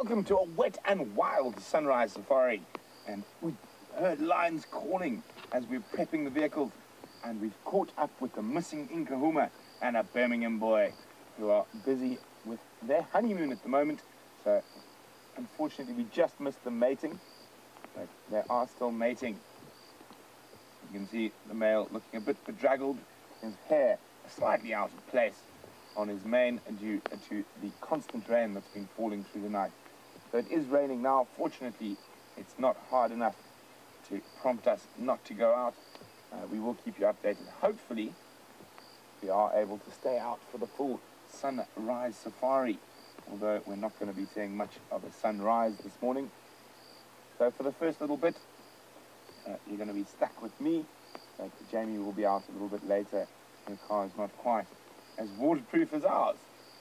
Welcome to a wet and wild sunrise safari. And we heard lions calling as we're prepping the vehicles. And we've caught up with the missing Inkahuma and a Birmingham boy who are busy with their honeymoon at the moment. So, unfortunately, we just missed the mating. But they are still mating. You can see the male looking a bit bedraggled. His hair slightly out of place on his mane due to the constant rain that's been falling through the night. So it is raining now. Fortunately, it's not hard enough to prompt us not to go out. We will keep you updated. Hopefully, we are able to stay out for the full sunrise safari, although we're not going to be seeing much of a sunrise this morning. So for the first little bit, you're going to be stuck with me. Jamie will be out a little bit later. Her car is not quite as waterproof as ours.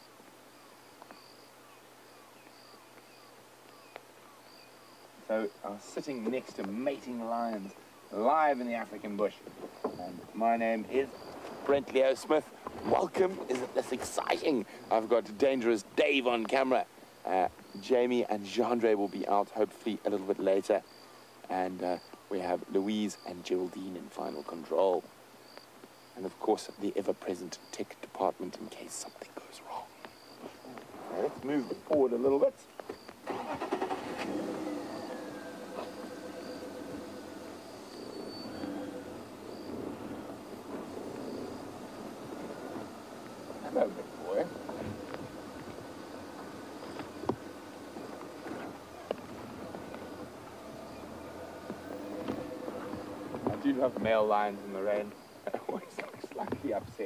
So sitting next to mating lions live in the African bush. And my name is Brent Leo Smith. Welcome. Isn't this exciting? I've got Dangerous Dave on camera. Jamie and Jandre will be out hopefully a little bit later. And we have Louise and Geraldine in final control. And of course, the ever-present tech department in case something goes wrong. Now, let's move forward a little bit. Hello, big boy. I do have male lions in the rain. Always slightly upset.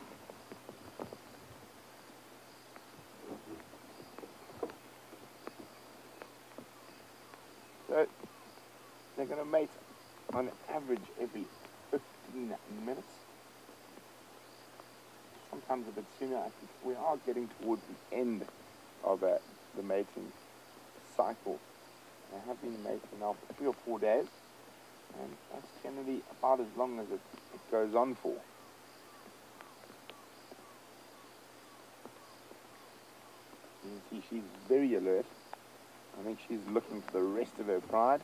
So they're going to mate on average every 15 minutes. Sometimes a bit sooner. I think we are getting towards the end of the mating cycle. They have been mating now for 3 or 4 days. And that's generally about as long as it goes on for. You can see she's very alert. I think she's looking for the rest of her pride.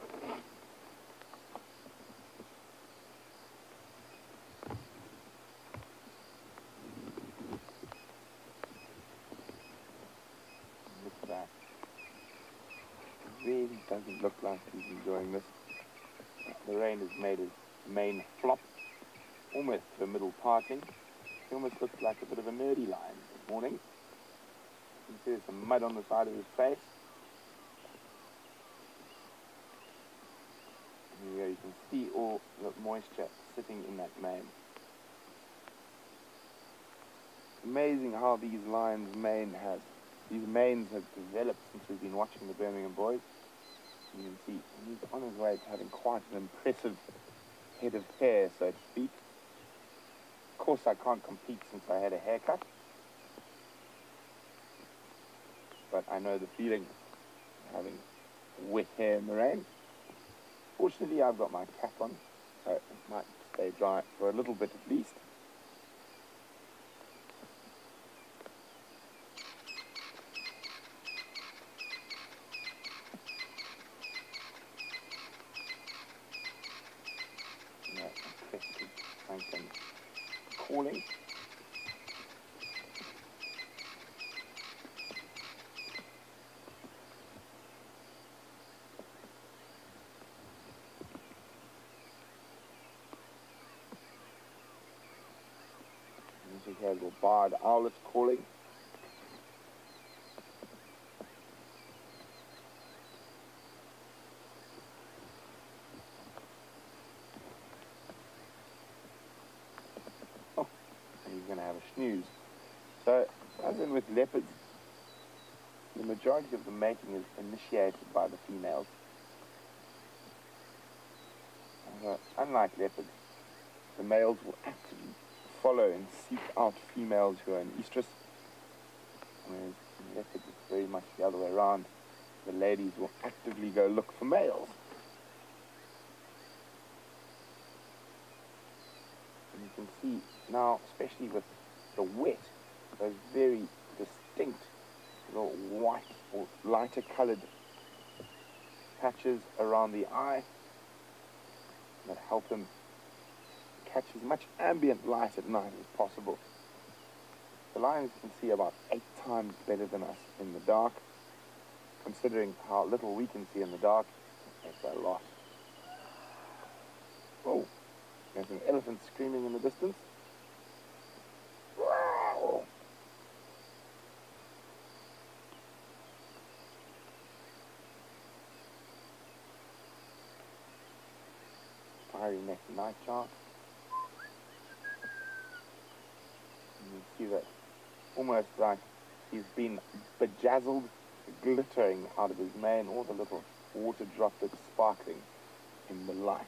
Look at that. It really doesn't look like he's enjoying this. The rain has made his mane flop, almost to a middle parting. He almost looks like a bit of a nerdy lion this morning. You can see there's some mud on the side of his face. And here you can see all the moisture sitting in that mane. Amazing how these manes have developed since we've been watching the Birmingham boys. You can see he's on his way to having quite an impressive head of hair, so to speak. Of course, I can't compete since I had a haircut. But I know the feeling of having wet hair in the rain. Fortunately, I've got my cap on, so it might stay dry for a little bit at least. Calling. This is a little barred owlet calling. He's going to have a snooze. So, as in with leopards, the majority of the mating is initiated by the females. Unlike leopards, the males will actively follow and seek out females who are in estrus, whereas in leopards it's very much the other way around. The ladies will actively go look for males. And you can see now, especially with the wet, those very distinct little white or lighter colored patches around the eye that help him catch as much ambient light at night as possible. The lions can see about 8 times better than us in the dark. Considering how little we can see in the dark, it's a lot. Oh, there's an elephant screaming in the distance. Wow. Fiery-necked nightjar. And you see that almost like he's been bedazzled, glittering out of his mane, all the little water droplets sparkling in the lights.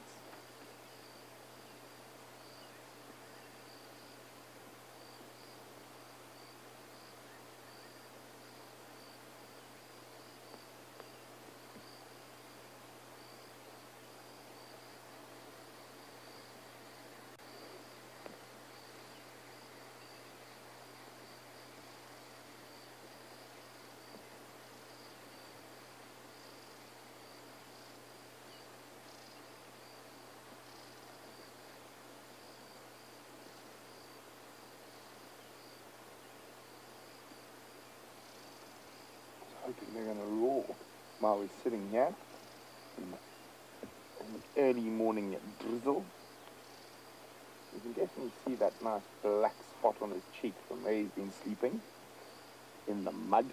Hoping they're going to roar while we're sitting here in the early morning drizzle. You can definitely see that nice black spot on his cheek from where he's been sleeping in the mud.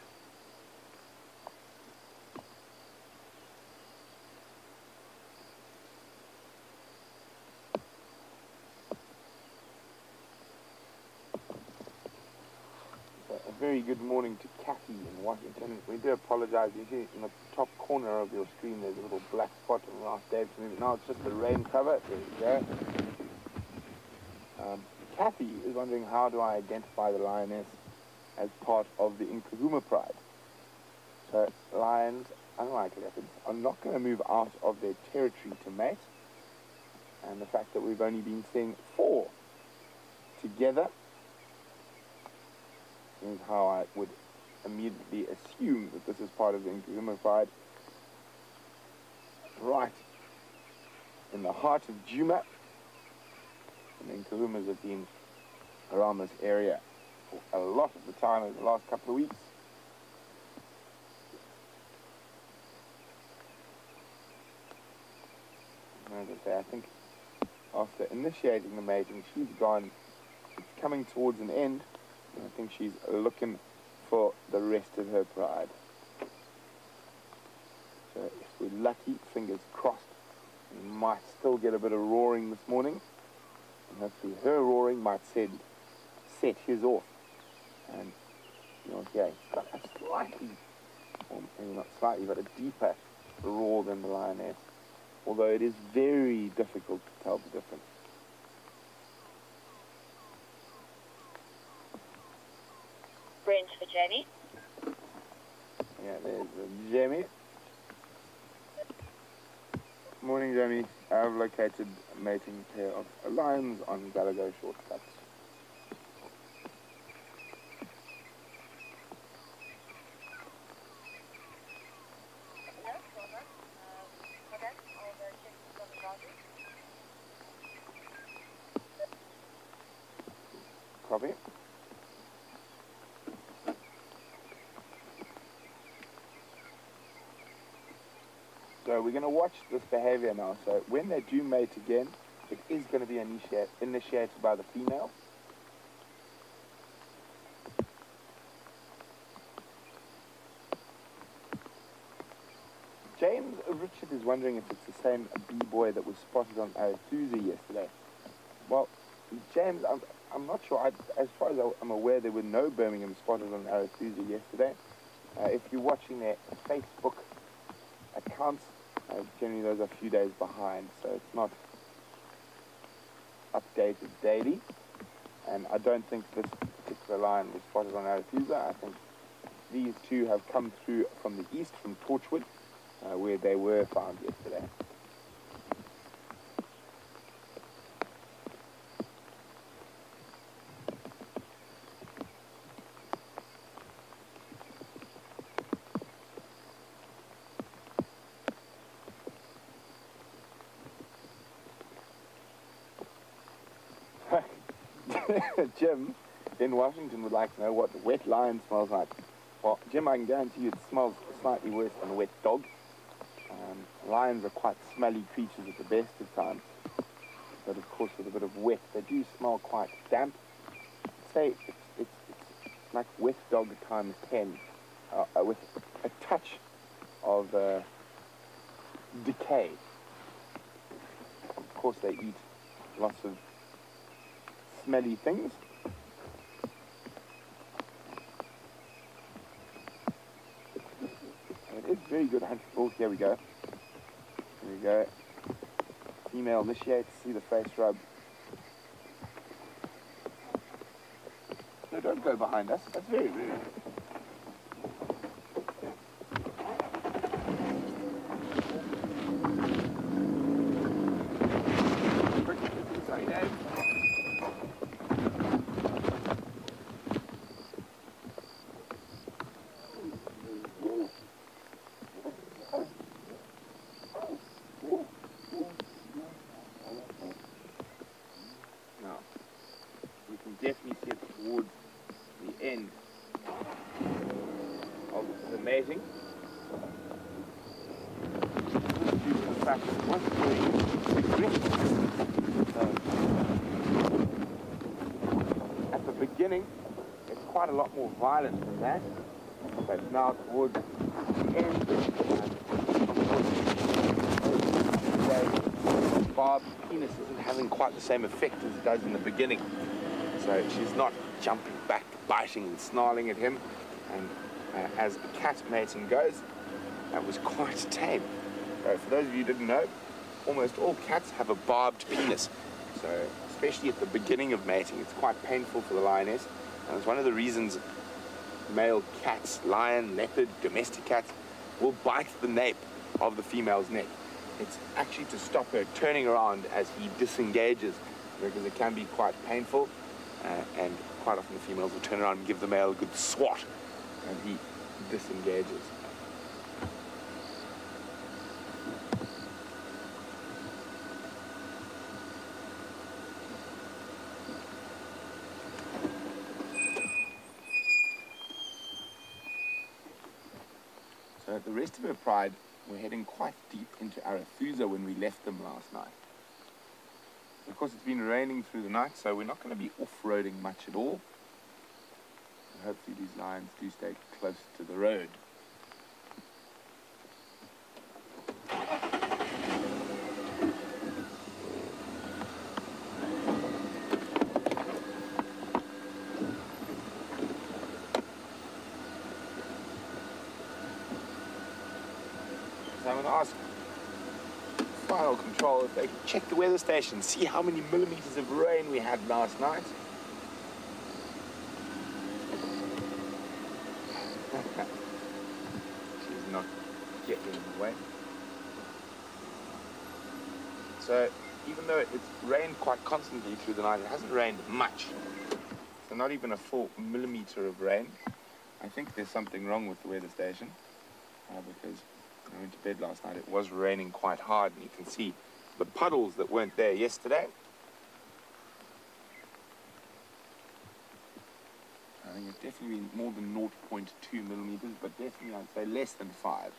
A very good morning to Kathy in Washington. We do apologize. You see in the top corner of your screen there's a little black spot, and we asked Dave to move it. Now it's just the rain cover. There you go. Kathy is wondering, how do I identify the lioness as part of the Nkuhuma pride? So lions, unlike leopards, are not going to move out of their territory to mate. And the fact that we've only been seeing 4 together is how I would immediately assume that this is part of the Nkuhuma pride. Right in the heart of Djuma. And the Nkuhumas have been around this area for a lot of the time over the last couple of weeks. And as I say, I think after initiating the mating, she's gone. It's coming towards an end. I think she's looking for the rest of her pride. So if we're lucky, fingers crossed, we might still get a bit of roaring this morning. And hopefully her roaring might set his off. And you'll hear he's got a slightly, or maybe not slightly, but a deeper roar than the lioness. Although it is very difficult to tell the difference. Brent for Jamie. Yeah, there's Jamie. Morning, Jamie. I've located a mating pair of lions on Gallagher shortcuts. Copy. So we're going to watch this behavior now. So when they do mate again, it is going to be initiated by the female. James Richard is wondering if it's the same B-boy that was spotted on Arathusa yesterday. Well, James, I'm not sure. As far as I'm aware, there were no Birmingham spotted on Arathusa yesterday. If you're watching their Facebook accounts, generally those are a few days behind, so it's not updated daily. And I don't think this particular lion was spotted on Arathusa. I think these two have come through from the east, from Torchwood, where they were found yesterday. Jim in Washington would like to know what wet lion smells like. Well, Jim, I can guarantee you it smells slightly worse than a wet dog. Lions are quite smelly creatures at the best of times. But of course, with a bit of wet, they do smell quite damp. I'd say it's like wet dog times 10, with a touch of decay. Of course, they eat lots of smelly things. And it is very good hunt. Oh, here we go. Here we go. Female initiate, see the face rub. No, don't go behind us. That's very rude. Sorry, Dave. Now, we can definitely see it towards the end of the mating. Due to the fact that it was very aggressive. At the beginning, it's quite a lot more violent than that. But now towards the end, Barb's penis isn't having quite the same effect as it does in the beginning. So she's not jumping back, biting and snarling at him. And as the cat mating goes, that was quite tame. So for those of you who didn't know, almost all cats have a barbed penis. So especially at the beginning of mating, it's quite painful for the lioness. And it's one of the reasons male cats, lion, leopard, domestic cats, will bite the nape of the female's neck. It's actually to stop her turning around as he disengages, because it can be quite painful, and quite often the females will turn around and give the male a good swat, and he disengages. So the rest of her pride were heading quite deep into Arathusa when we left them last night. Of course, it's been raining through the night, so we're not going to be off-roading much at all. And hopefully these lions do stay close to the road. So I'm going to ask Final Control if they can check the weather station, see how many millimeters of rain we had last night. She's not getting in the way. So even though it's rained quite constantly through the night, it hasn't rained much. So not even a full millimeter of rain. I think there's something wrong with the weather station, because I went to bed last night, it was raining quite hard, and you can see the puddles that weren't there yesterday. I think it's definitely been more than 0.2 millimeters, but definitely I'd say less than 5.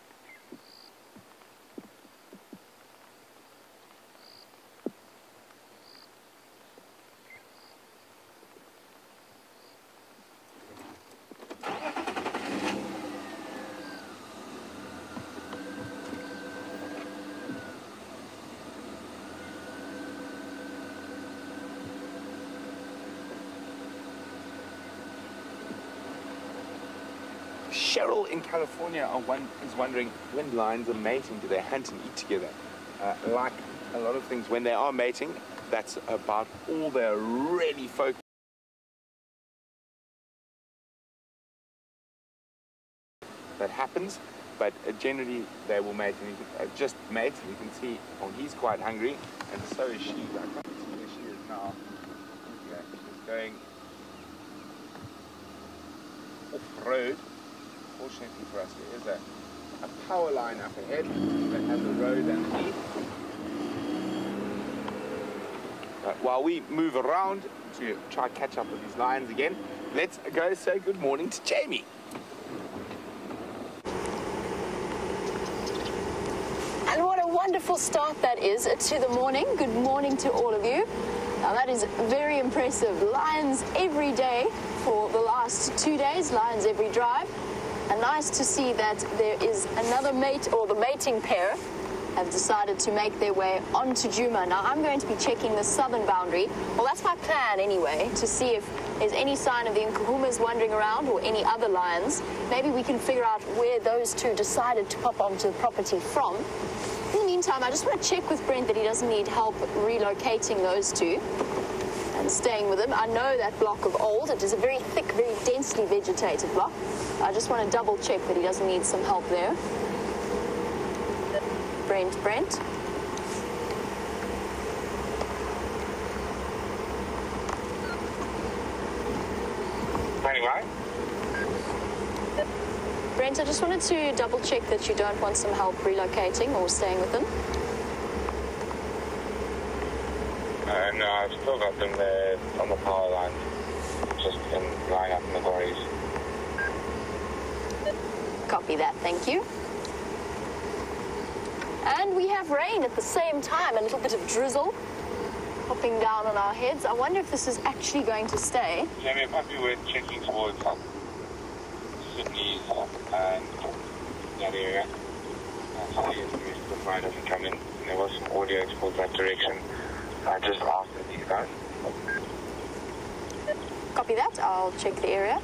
Cheryl in California is wondering, when lions are mating, do they hunt and eat together? Like a lot of things, when they are mating, that's about all they're really focused that happens. But generally they will mate, and you can, just mate. You can see, oh, he's quite hungry, and so is she. I can't see where she is now. Yeah, she's going off-road. Fortunately for us, there is a power line up ahead that has a road underneath. While we move around to try to catch up with these lions again, let's go say good morning to Jamie. And what a wonderful start that is to the morning. Good morning to all of you. Now that is very impressive. Lions every day for the last 2 days, lions every drive. And nice to see that there is another mate, or the mating pair have decided to make their way onto Djuma. Now I'm going to be checking the southern boundary. Well, that's my plan anyway, to see if there's any sign of the Nkuhumas wandering around or any other lions. Maybe we can figure out where those two decided to pop onto the property from. In the meantime, I just want to check with Brent that he doesn't need help relocating those two and staying with them. I know that block of old. It is a very thick, very densely vegetated block. I just want to double check that he doesn't need some help there. Brent. Anyway. Brent, I just wanted to double check that you don't want some help relocating or staying with them. No, I've still got them there on the power line, just lying up in the quarries. Copy that, thank you. And we have rain at the same time, a little bit of drizzle popping down on our heads. I wonder if this is actually going to stay. Jamie, it might be worth checking towards Sydney and that area. See if the fire doesn't come in. There was some audio towards that direction. I just asked these guys. Copy that, I'll check the area.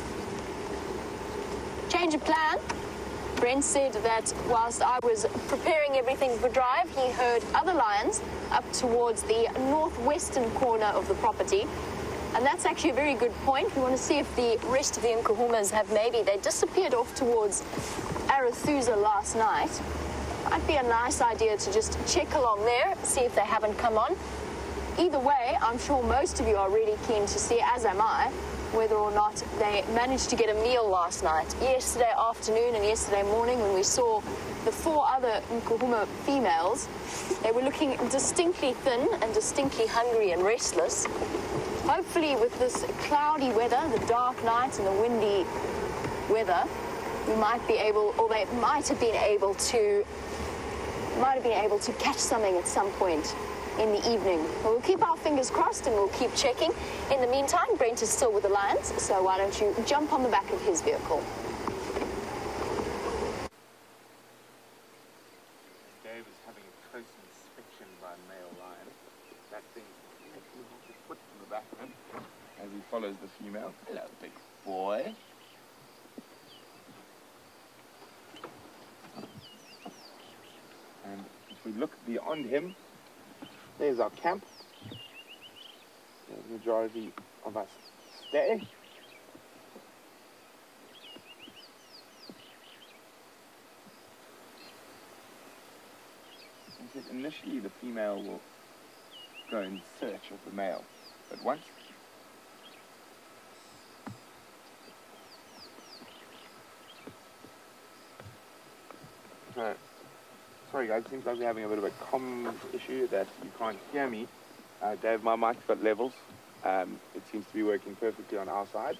Change of plan. Brent said that whilst I was preparing everything for drive, he heard other lions up towards the northwestern corner of the property. And that's actually a very good point. We want to see if the rest of the Nkuhumas have they disappeared off towards Arathusa last night. Might be a nice idea to just check along there, see if they haven't come on. Either way, I'm sure most of you are really keen to see, as am I, whether or not they managed to get a meal last night. Yesterday afternoon and yesterday morning, when we saw the 4 other Nkuhuma females, they were looking distinctly thin and distinctly hungry and restless. Hopefully with this cloudy weather, the dark night and the windy weather, we might be able, or they might have been able to catch something at some point in the evening. We'll keep our fingers crossed and we'll keep checking. In the meantime, Brent is still with the lions, so why don't you jump on the back of his vehicle. Dave is having a close inspection by a male lion. That thing actually has his foot in the back of him as he follows the female. Hello, big boy. And if we look beyond him, there's our camp. The majority of us stay. Initially, the female will go in search of the male, but once sorry guys, seems like we're having a bit of a comm issue that you can't hear me. Dave, my mic's got levels. It seems to be working perfectly on our side.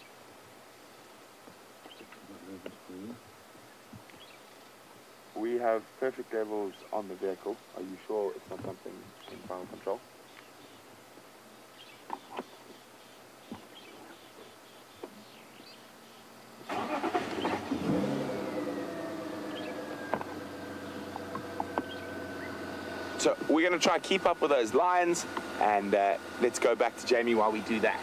We have perfect levels on the vehicle. Are you sure it's not something in final control? So we're going to try to keep up with those lions, and let's go back to Jamie while we do that.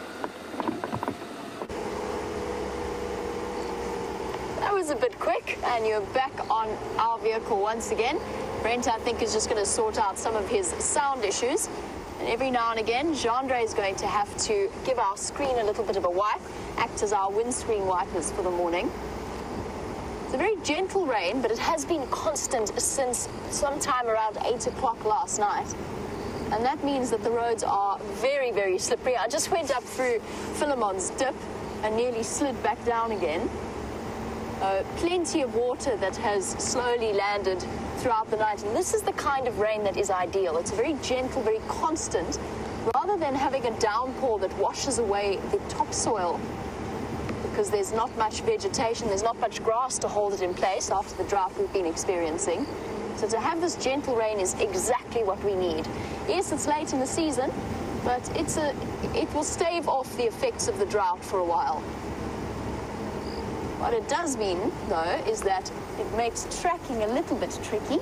That was a bit quick, and you're back on our vehicle once again. Brent, I think, is just going to sort out some of his sound issues. And every now and again, Jandre is going to have to give our screen a little bit of a wipe, act as our windscreen wipers for the morning. It's a very gentle rain, but it has been constant since sometime around 8 o'clock last night. And that means that the roads are very, very slippery. I just went up through Philemon's dip and nearly slid back down again. Plenty of water that has slowly landed throughout the night. And this is the kind of rain that is ideal. It's very gentle, very constant, rather than having a downpour that washes away the topsoil, because there's not much vegetation, there's not much grass to hold it in place after the drought we've been experiencing. So to have this gentle rain is exactly what we need. Yes, it's late in the season, but it will stave off the effects of the drought for a while. What it does mean, though, is that it makes tracking a little bit tricky.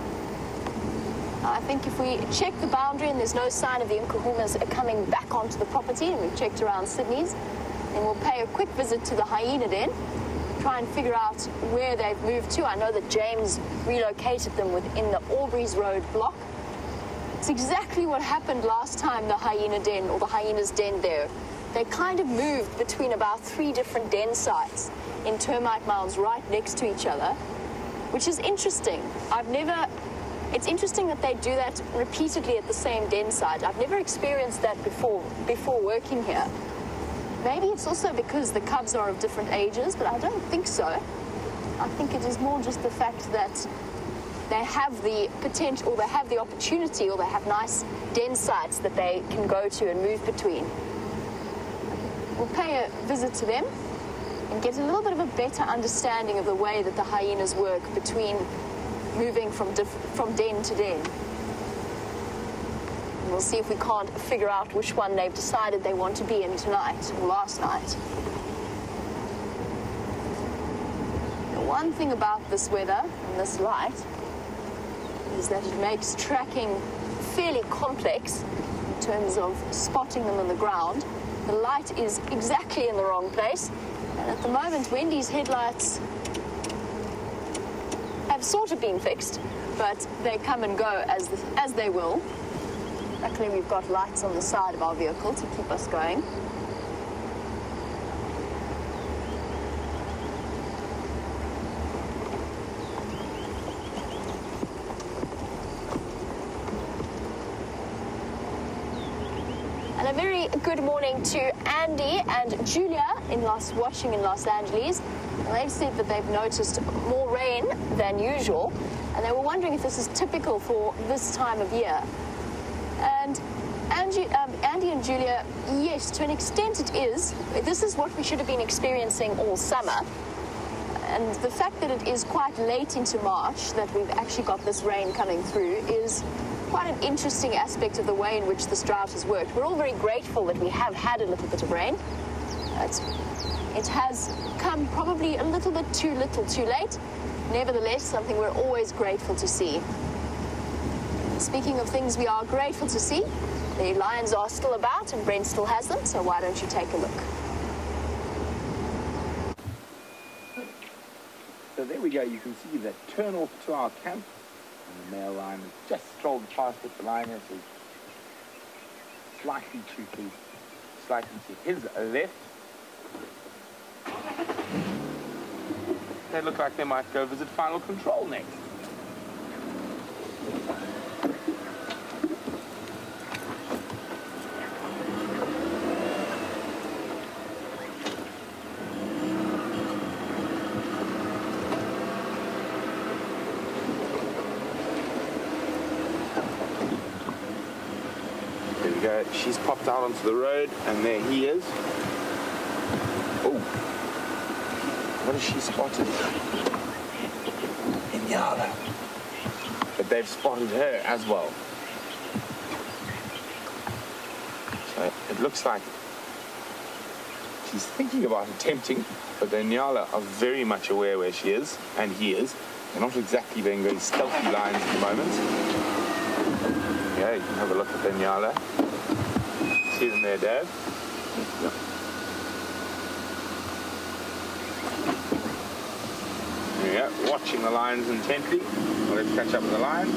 I think if we check the boundary and there's no sign of the Nkuhumas coming back onto the property, and we've checked around Sydney's, then we'll pay a quick visit to the hyena den, try and figure out where they've moved to. I know that James relocated them within the Aubrey's Road block. It's exactly what happened last time the hyena den, or the hyena's den there. They kind of moved between about 3 different den sites in termite mounds right next to each other, which is interesting. It's interesting that they do that repeatedly at the same den site. I've never experienced that before working here. Maybe it's also because the cubs are of different ages, but I don't think so. I think it is more just the fact that they have the potential, or they have the opportunity, or they have nice den sites that they can go to and move between. We'll pay a visit to them and get a little bit of a better understanding of the way that the hyenas work between moving from den to den. And we'll see if we can't figure out which one they've decided they want to be in tonight or last night. The one thing about this weather and this light is that it makes tracking fairly complex in terms of spotting them on the ground. The light is exactly in the wrong place, and at the moment Wendy's headlights have sort of been fixed, but they come and go as they will. Luckily we've got lights on the side of our vehicle to keep us going. And a very good morning to Andy and Julia watching in Los Angeles. And they've said that they've noticed more rain than usual, and they were wondering if this is typical for this time of year. And Andy and Julia, yes, to an extent it is. This is what we should have been experiencing all summer. And the fact that it is quite late into March that we've actually got this rain coming through is quite an interesting aspect of the way in which this drought has worked. We're all very grateful that we have had a little bit of rain. It has come probably a little bit too little too late. Nevertheless, something we're always grateful to see. Speaking of things we are grateful to see, the lions are still about and Brent still has them, so why don't you take a look? So there we go, you can see the turn off to our camp, and the male lion has just strolled past it. The lioness is slightly to his left. They look like they might go visit final control next. There we go. She's popped out onto the road, and there he is. Oh. What has she spotted? Inyala. But they've spotted her as well. So it looks like she's thinking about attempting, but the Inyala are very much aware where she is, and he is. They're not exactly being very stealthy lions at the moment. Yeah, you can have a look at the Inyala. See them there, Dad? Yep. Yeah, watching the lions intently. Well, let's catch up with the lions.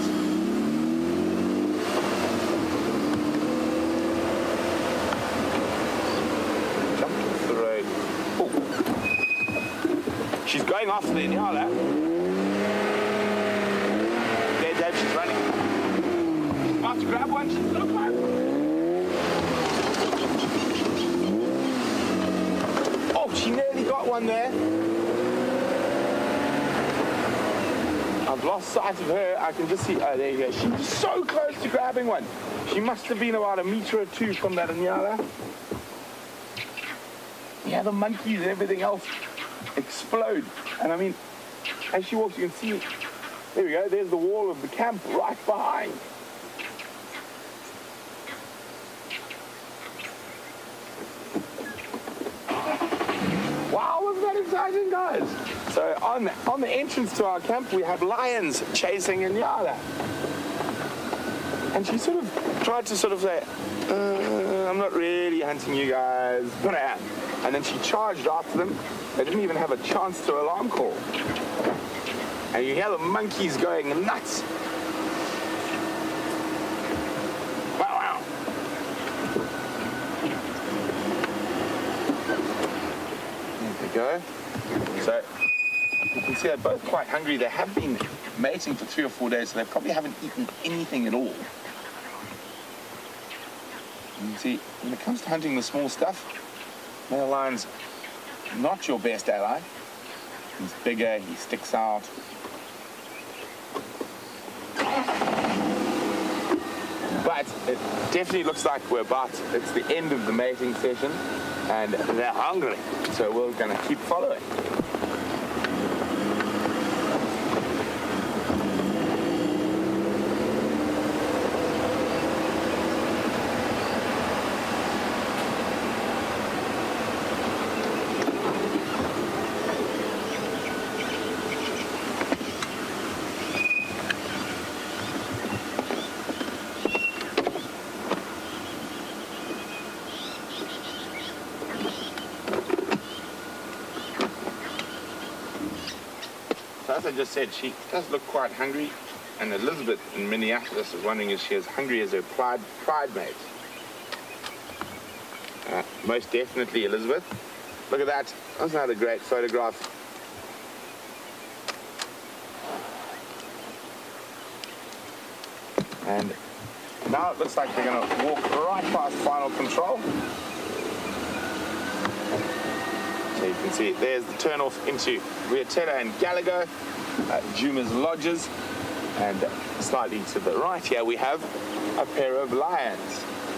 Jumped off the road. Oh. She's going after the Inyala. There, Dave, she's running. She's about to grab one. She's so close. Oh, she nearly got one there. I've I've lost sight of her. I can just see, oh, there you go. She's so close to grabbing one. She must have been about a meter or two from that Inyala. Yeah, the monkeys and everything else explode. And I mean, as she walks, you can see, there we go, there's the wall of the camp right behind. Wow, wasn't that exciting, guys? So on the entrance to our camp, we have lions chasing Inyala. And she sort of tried to sort of say, I'm not really hunting you guys, but I am. And then she charged after them. They didn't even have a chance to alarm call. And you hear the monkeys going nuts. Wow, wow. There they go. So you can see they're both quite hungry. They have been mating for 3 or 4 days, so they probably haven't eaten anything at all. You can see, when it comes to hunting the small stuff, male lion's not your best ally. He's bigger, he sticks out. But it definitely looks like it's the end of the mating session, and they're hungry. So we're gonna keep following. As I just said, she does look quite hungry, and Elizabeth in Minneapolis is wondering if she is hungry as her pride mate. Most definitely, Elizabeth. Look at that. Wasn't that a great photograph? And now it looks like they're going to walk right past final control. So you can see there's the turnoff into Riatella and Gallagher, Juma's Lodges, and slightly to the right here we have a pair of lions.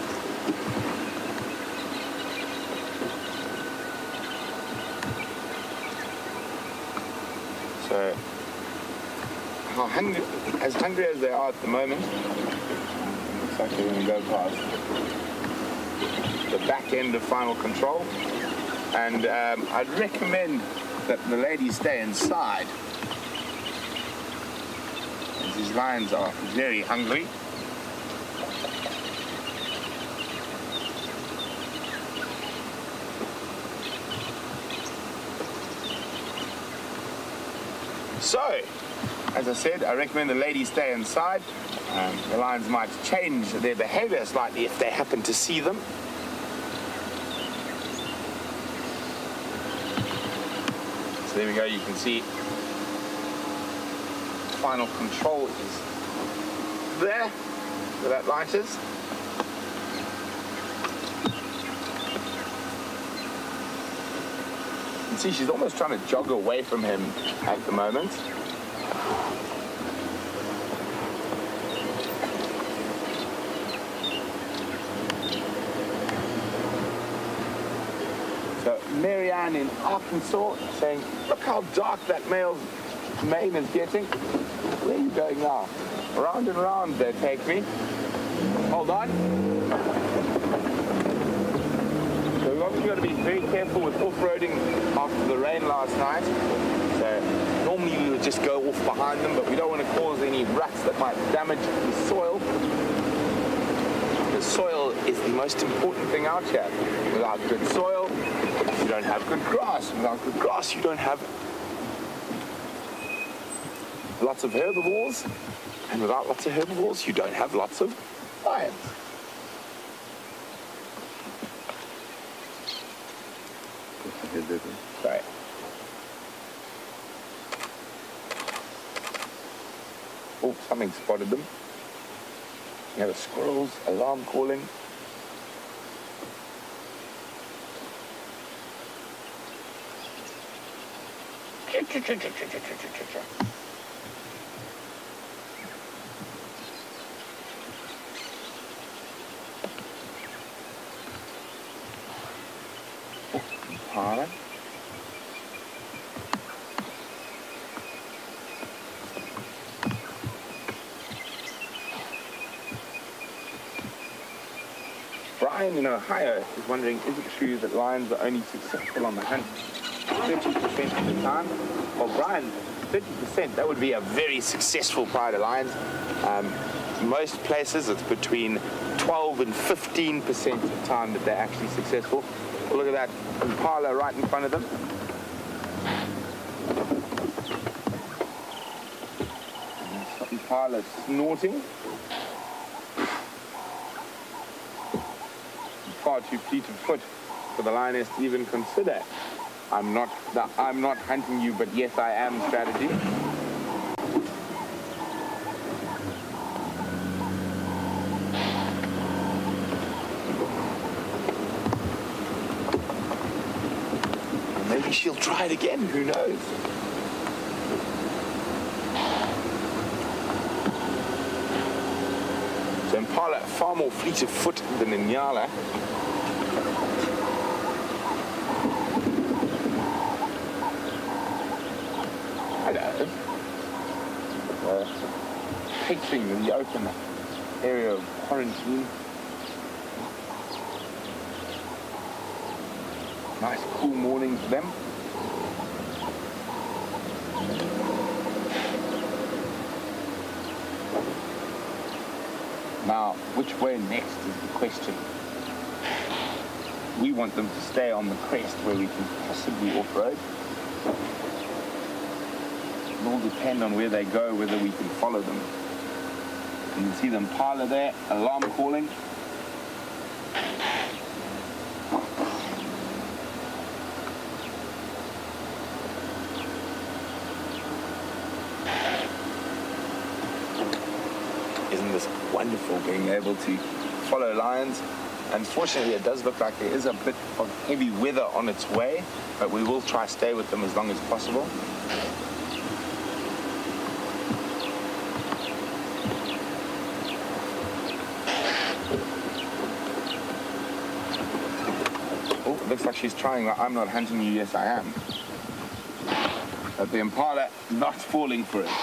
So, as hungry as they are at the moment, looks like they're going to go past the back end of final control. And I'd recommend that the ladies stay inside, as these lions are very hungry. So, as I said, I recommend the ladies stay inside. The lions might change their behavior slightly if they happen to see them. So there we go, you can see final control is there, where that light is. You can see she's almost trying to jog away from him at the moment. So Marianne in Arkansas saying, look how dark that male's mane is getting. Where are you going now? Round and round they take me. Hold on. So we've obviously got to be very careful with off-roading after the rain last night. So normally we would just go off behind them, but we don't want to cause any ruts that might damage the soil. The soil is the most important thing out here. Without good soil, you don't have good grass. Without good grass, you don't have lots of herbivores. And without lots of herbivores, you don't have lots of lions. Right. Oh, something spotted them. You have the squirrels, alarm calling. impala. Brian in Ohio is wondering, is it true that lions are only successful on the hunt 30% of the time? Well, Brian, 30%, that would be a very successful pride of lions. Most places it's between 12 and 15% of the time that they're actually successful. Well, look at that impala right in front of them. And impala snorting. Far too fleet of foot for the lioness to even consider. I'm not hunting you, but yes, I am strategy. Maybe she'll try it again, who knows? So impala, far more fleet of foot than Inyala. Pacing in the open area of quarantine. Nice cool morning for them. Now, which way next is the question. We want them to stay on the crest where we can possibly off-road. It will depend on where they go, whether we can follow them. You can see the impala there, alarm calling. Isn't this wonderful, being able to follow lions? Unfortunately, it does look like there is a bit of heavy weather on its way, but we will try to stay with them as long as possible. Looks like she's trying that I'm not hunting you, yes I am. But the impala not falling for it.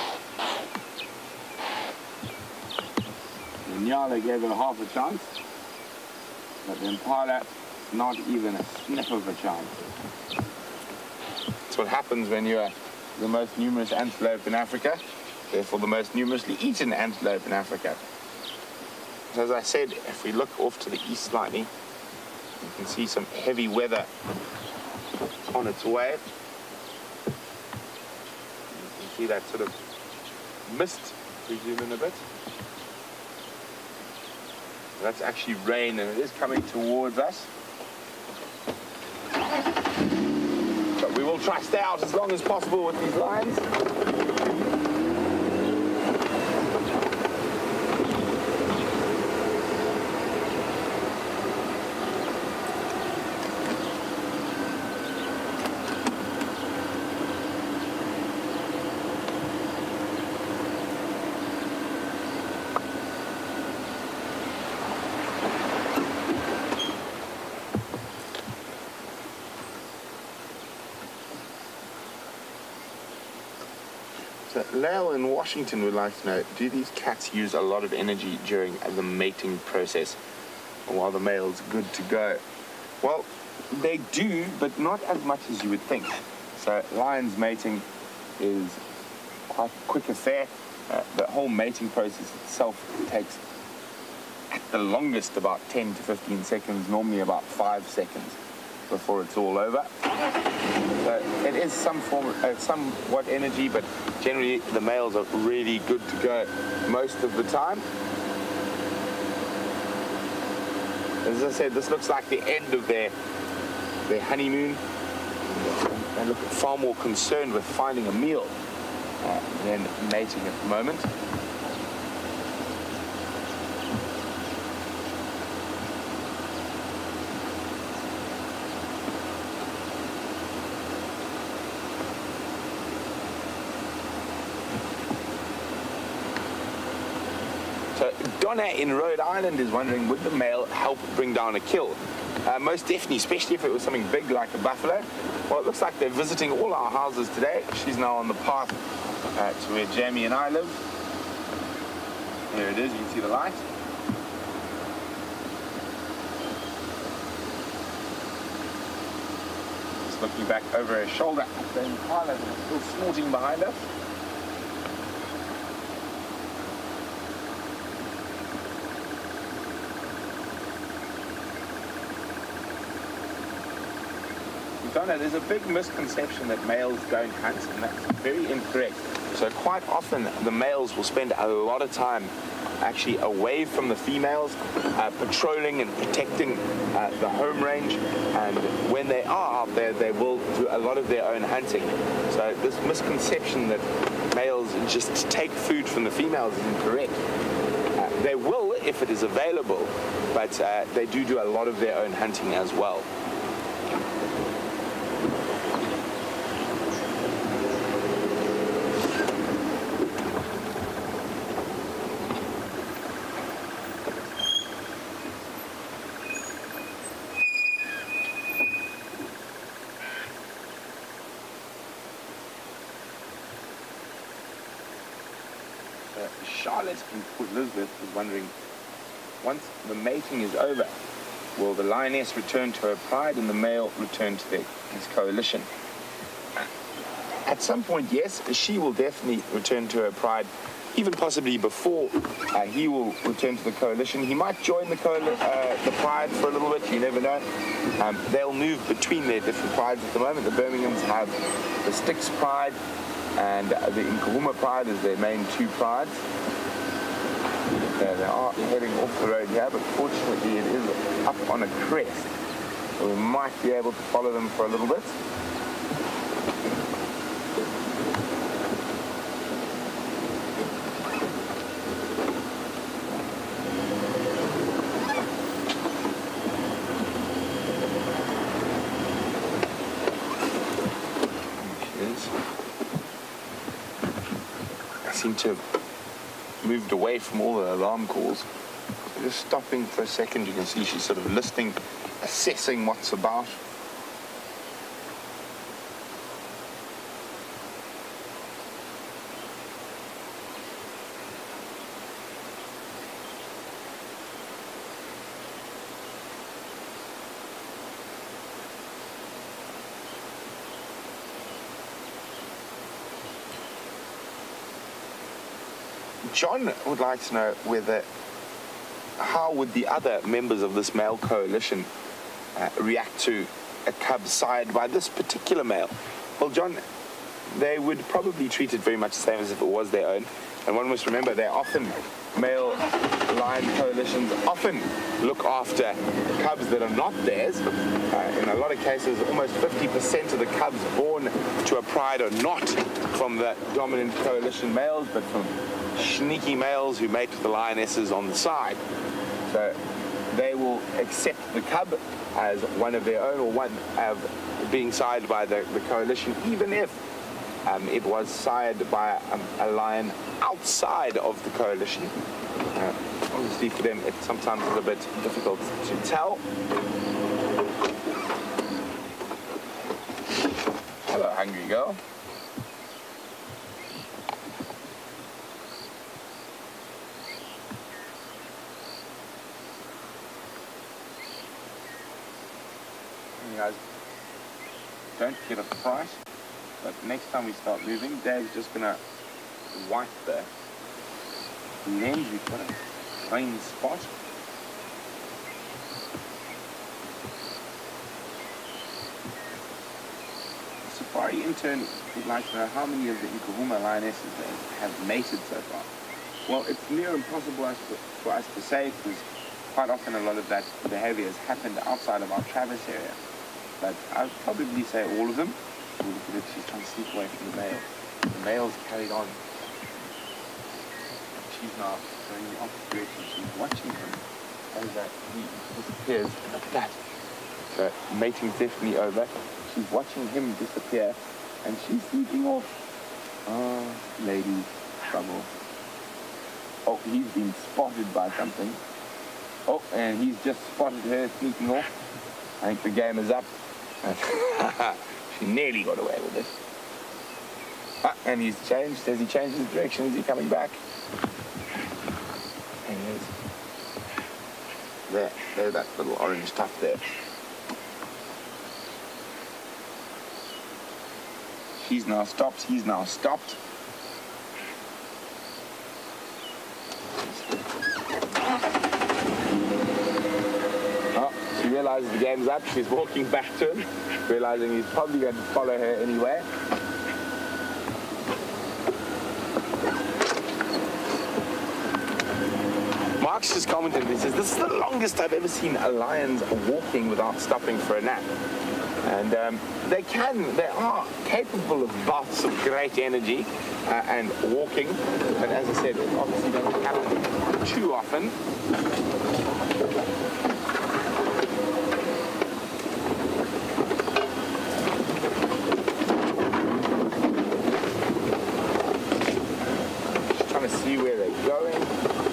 The Nyala gave her half a chance, but the impala not even a sniff of a chance. That's what happens when you're the most numerous antelope in Africa, therefore the most numerously eaten antelope in Africa. So as I said, if we look off to the east slightly, you can see some heavy weather on its way. You can see that sort of mist, zoom in a bit. That's actually rain, and it is coming towards us. But we will try to stay out as long as possible with these lions. So Lyle in Washington would like to know, do these cats use a lot of energy during the mating process while the male's good to go? Well, they do, but not as much as you would think. So lions mating is quite a quick affair. The whole mating process itself takes at the longest about 10 to 15 seconds, normally about 5 seconds before it's all over. So it is some form of, somewhat energy, but generally the males are really good to go most of the time. As I said, this looks like the end of their honeymoon. They look far more concerned with finding a meal than mating at the moment. So Donna in Rhode Island is wondering, would the male help bring down a kill? Most definitely, especially if it was something big like a buffalo. Well, it looks like they're visiting all our houses today. She's now on the path to where Jamie and I live. Here it is, you can see the light. Just looking back over her shoulder at the impala that's still snorting behind us. Donna, there's a big misconception that males don't hunt, and that's very incorrect. So quite often the males will spend a lot of time actually away from the females, patrolling and protecting the home range, and when they are out there, they will do a lot of their own hunting. So this misconception that males just take food from the females is incorrect. They will if it is available, but they do a lot of their own hunting as well. Charlotte in Port Elizabeth was wondering, once the mating is over, will the lioness return to her pride and the male return to his coalition? At some point, yes, she will definitely return to her pride, even possibly before he will return to the coalition. He might join the pride for a little bit, you never know. They'll move between their different prides at the moment. The Birminghams have the Styx pride, and the Nkuhuma pride is their main two prides. They are heading off the road here, but fortunately it is up on a crest, so we might be able to follow them for a little bit. Seem to have moved away from all the alarm calls. So just stopping for a second, you can see she's sort of listening, assessing what's about. John would like to know how would the other members of this male coalition react to a cub sired by this particular male? Well, John, they would probably treat it very much the same as if it was their own. And one must remember, male lion coalitions often look after cubs that are not theirs. In a lot of cases, almost 50% of the cubs born to a pride are not from the dominant coalition males, but from sneaky males who mate with the lionesses on the side. So they will accept the cub as one of their own, or one being sired by the coalition, even if it was sired by a lion outside of the coalition. Obviously for them it sometimes is a bit difficult to tell. Hello, hungry girl. You guys don't get a price, but next time we start moving, Dave's just gonna wipe the lens. We've got a plain spot. The safari intern would like to know how many of the Nkuhuma lionesses have mated so far. Well, it's near impossible for us to say, because quite often a lot of that behavior has happened outside of our Travis area. But I would probably say all of them. Look at it, she's trying to sneak away from the male. The male's carried on. She's now going the opposite direction. She's watching him as he disappears like that. So mating's definitely over. She's watching him disappear, and she's sneaking off. Oh, lady, trouble. Oh, he's been spotted by something. Oh, and he's just spotted her sneaking off. I think the game is up. She nearly got away with it. Ah, and he's changed. Has he changed his direction? Is he coming back? There he is. There's that little orange tuft there. He's now stopped. He's now stopped. Oh, she realizes the game's up. She's walking back to him, realizing he's probably going to follow her anyway. Mark's just commented, he says, this is the longest I've ever seen a lion walking without stopping for a nap. And they are capable of bouts of great energy and walking. But as I said, it obviously doesn't happen too often. Just trying to see where they're going.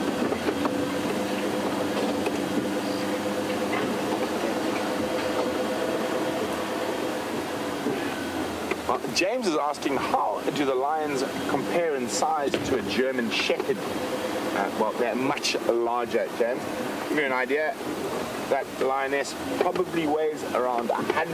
James is asking, how do the lions compare in size to a German Shepherd? Well, they're much larger, James. To give you an idea, that lioness probably weighs around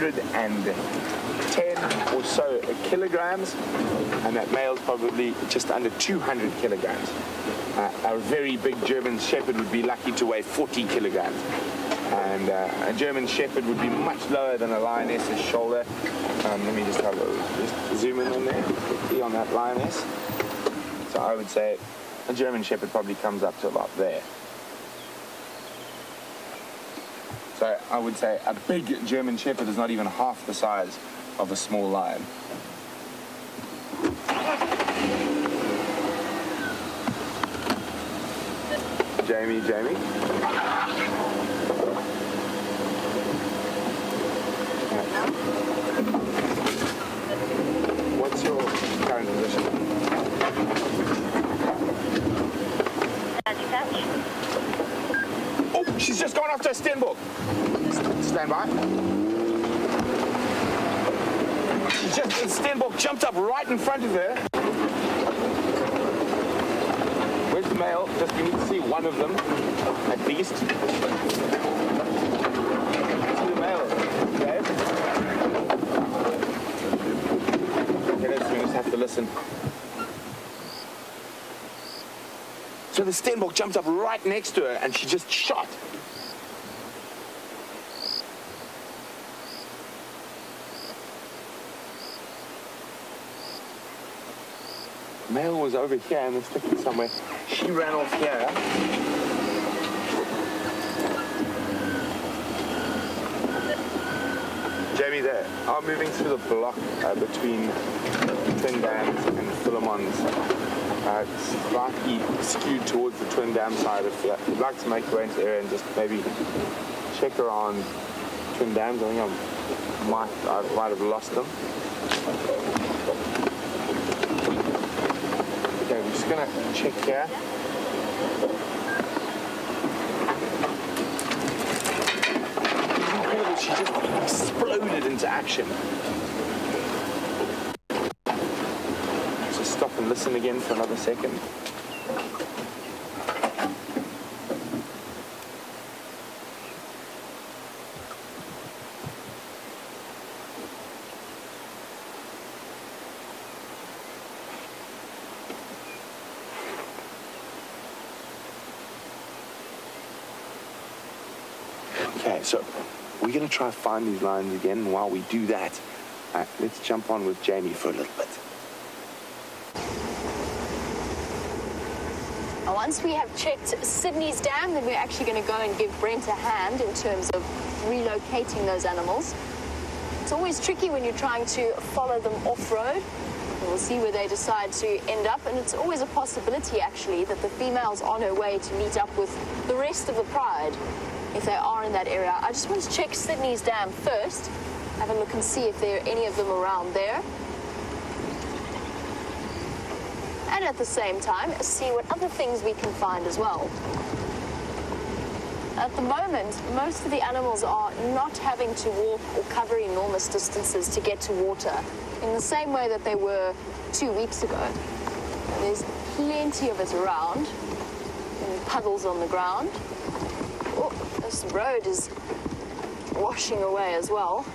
110 or so kilograms, and that male's probably just under 200 kilograms. A very big German Shepherd would be lucky to weigh 40 kilograms. And a German Shepherd would be much lower than a lioness's shoulder. Let me just have just zoom in on there quickly on that lioness. So I would say a German Shepherd probably comes up to about there. So I would say a big German Shepherd is not even half the size of a small lion. Jamie. What's your current position? Oh, she's just gone after a Stenbok. Stand by. The Stenbok jumped up right in front of her. Where's the male? Just we need to see one of them, at least. See the male. Okay. We just have to listen. So the Stenbok jumped up right next to her and she just shot. The male was over here in the thicket somewhere. She ran off here. Jamie, they are moving through the block between Twin Dams and Philemon's. It's slightly skewed towards the Twin Dam side. If you'd like to make your way into the area and just maybe check around Twin Dams, I think I might have lost them. Okay, we're just gonna check here. She just exploded into action. So stop and listen again for another second. Okay, so we're going to try to find these lions again, and while we do that, let's jump on with Jamie for a little bit. Once we have checked Sydney's dam, then we're actually going to go and give Brent a hand in terms of relocating those animals. It's always tricky when you're trying to follow them off-road. We'll see where they decide to end up, and it's always a possibility, actually, that the female's on her way to meet up with the rest of the pride if they are in that area. I just want to check Sydney's dam first, have a look and see if there are any of them around there. And at the same time, see what other things we can find as well. At the moment, most of the animals are not having to walk or cover enormous distances to get to water in the same way that they were 2 weeks ago. There's plenty of it around, in puddles on the ground. Oh, this road is washing away as well.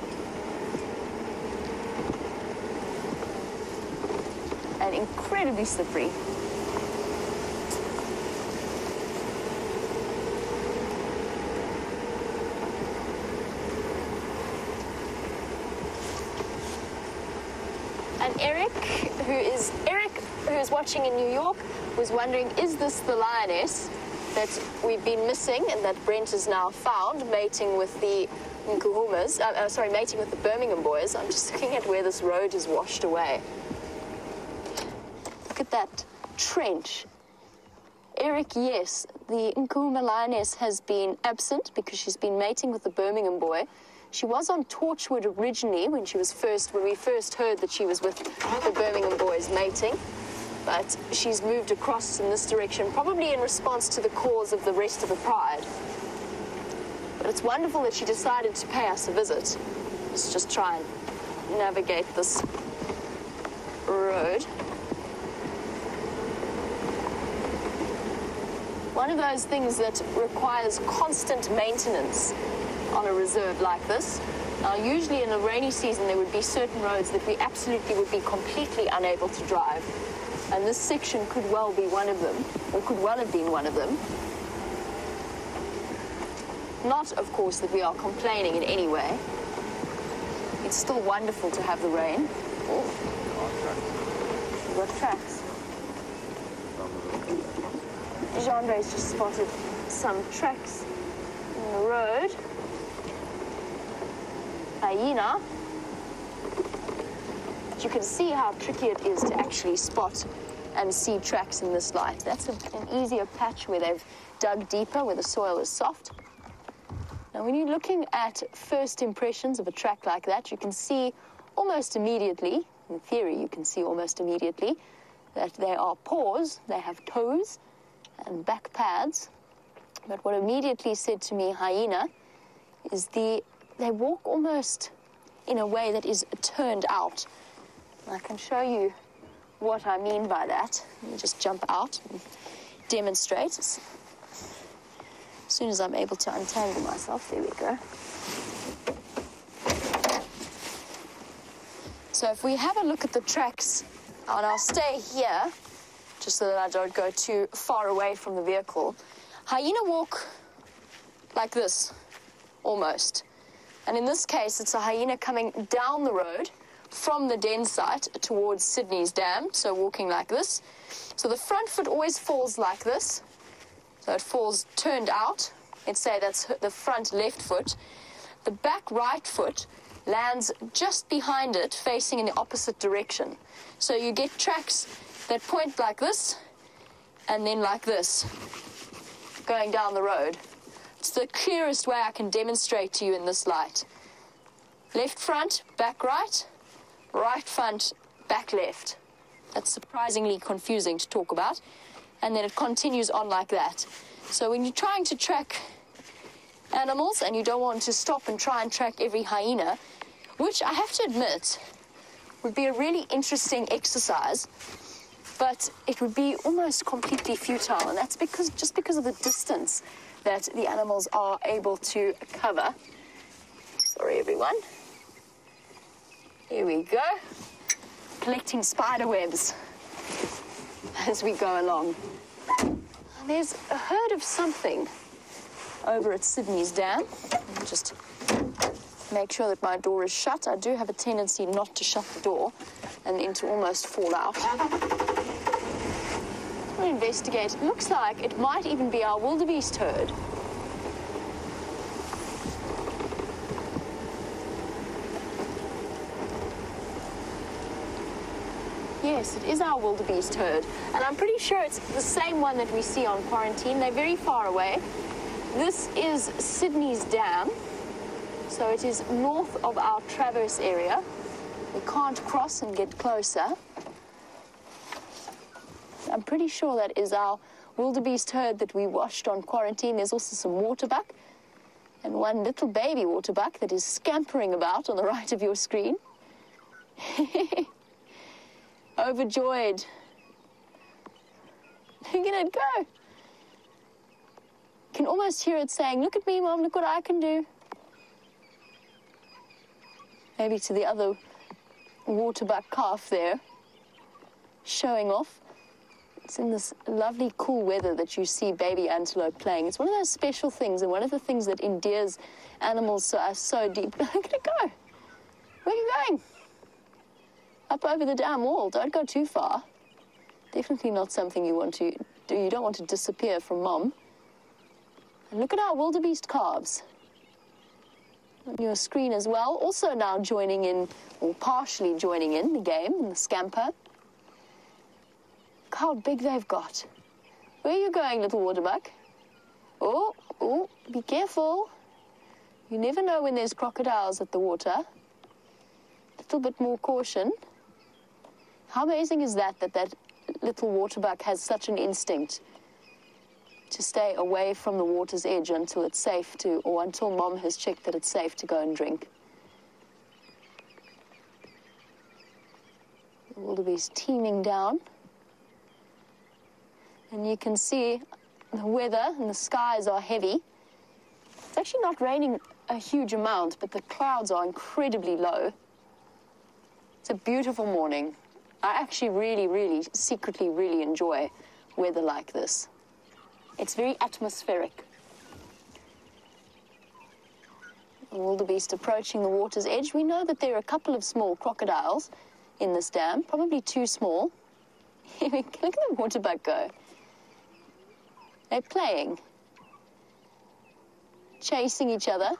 And incredibly slippery. And Eric, who is watching in New York, was wondering, is this the lioness that we've been missing and that Brent has now found, mating with the Nkuhumas, mating with the Birmingham boys? I'm just looking at where this road is washed away. Look at that trench. Eric, yes, the Nkuhuma lioness has been absent because she's been mating with the Birmingham boy. She was on Torchwood originally when we first heard that she was with the Birmingham boys mating, but she's moved across in this direction, probably in response to the calls of the rest of the pride. But it's wonderful that she decided to pay us a visit. Let's just try and navigate this road. One of those things that requires constant maintenance on a reserve like this. Now, usually in a rainy season, there would be certain roads that we absolutely would be completely unable to drive. And this section could well be one of them, or could well have been one of them. Not, of course, that we are complaining in any way. It's still wonderful to have the rain. Oh, we've got tracks. Jean-Andre's just spotted some tracks in the road. Hyena. But you can see how tricky it is to actually spot and see tracks in this light. That's an easier patch where they've dug deeper, where the soil is soft. Now, when you're looking at first impressions of a track like that, you can see almost immediately, in theory, you can see almost immediately that they are paws, they have toes and back pads. But what immediately said to me, hyena, is they walk almost in a way that is turned out. And I can show you what I mean by that. Let me just jump out and demonstrate. As soon as I'm able to untangle myself, there we go. So if we have a look at the tracks, and I'll stay here, just so that I don't go too far away from the vehicle. Hyena walk like this, almost. And in this case, it's a hyena coming down the road from the den site towards Sydney's Dam, so walking like this. So the front foot always falls like this. So it falls turned out. Let's say that's the front left foot. The back right foot lands just behind it, facing in the opposite direction. So you get tracks that point like this, and then like this, going down the road. It's the clearest way I can demonstrate to you in this light. Left front, back right, right front, back left. That's surprisingly confusing to talk about. And then it continues on like that. So when you're trying to track animals and you don't want to stop and try and track every hyena, which I have to admit would be a really interesting exercise, but it would be almost completely futile, and that's just because of the distance that the animals are able to cover. Sorry, everyone. Here we go. Collecting spider webs as we go along. There's a herd of something over at Sydney's Dam. I'll just make sure that my door is shut. I do have a tendency not to shut the door and then to almost fall out. We'll investigate. It looks like it might even be our wildebeest herd. Yes, it is our wildebeest herd. And I'm pretty sure it's the same one that we see on quarantine. They're very far away. This is Sydney's Dam. So it is north of our Traverse area. We can't cross and get closer. I'm pretty sure that is our wildebeest herd that we watched on quarantine. There's also some waterbuck and one little baby waterbuck that is scampering about on the right of your screen. Overjoyed. Look at it go. You can almost hear it saying, "Look at me, Mom, look what I can do." Maybe to the other waterbuck calf there, showing off. It's in this lovely cool weather that you see baby antelope playing. It's one of those special things, and one of the things that endears animals to us so deep. Look at it go. Where are you going? Up over the dam wall. Don't go too far. Definitely not something you want to do. You don't want to disappear from Mom. And look at our wildebeest calves on your screen as well. Also now joining in, or partially joining in the game, in the scamper. Look how big they've got. Where are you going, little waterbuck? Oh, be careful. You never know when there's crocodiles at the water. A little bit more caution. How amazing is that little waterbuck has such an instinct to stay away from the water's edge until it's safe to, or until Mom has checked that it's safe to go and drink. The wildebeest teeming down. And you can see the weather and the skies are heavy. It's actually not raining a huge amount, but the clouds are incredibly low. It's a beautiful morning. I actually really, secretly really enjoy weather like this. It's very atmospheric. The wildebeest approaching the water's edge. We know that there are a couple of small crocodiles in this dam, probably too small. Look at the waterbuck go. They're playing, chasing each other.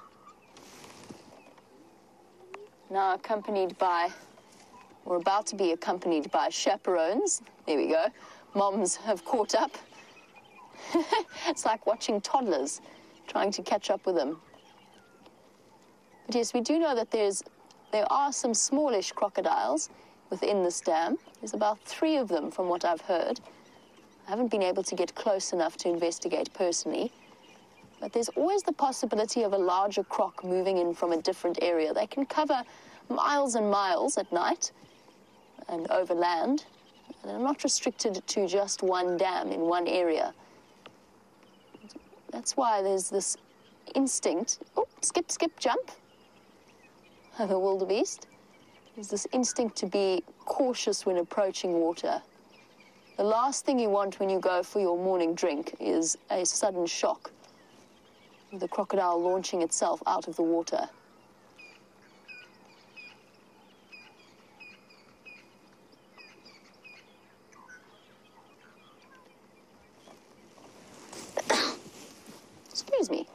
Now accompanied by, or about to be accompanied by chaperones. There we go. Moms have caught up. It's like watching toddlers trying to catch up with them. But yes, we do know that there are some smallish crocodiles within this dam. There's about 3 of them from what I've heard. I haven't been able to get close enough to investigate personally. But there's always the possibility of a larger croc moving in from a different area. They can cover miles and miles at night and over land. And they're not restricted to just one dam in one area. That's why there's this instinct. Oh, skip, jump. The wildebeest. There's this instinct to be cautious when approaching water. The last thing you want when you go for your morning drink is a sudden shock with the crocodile launching itself out of the water. Excuse me.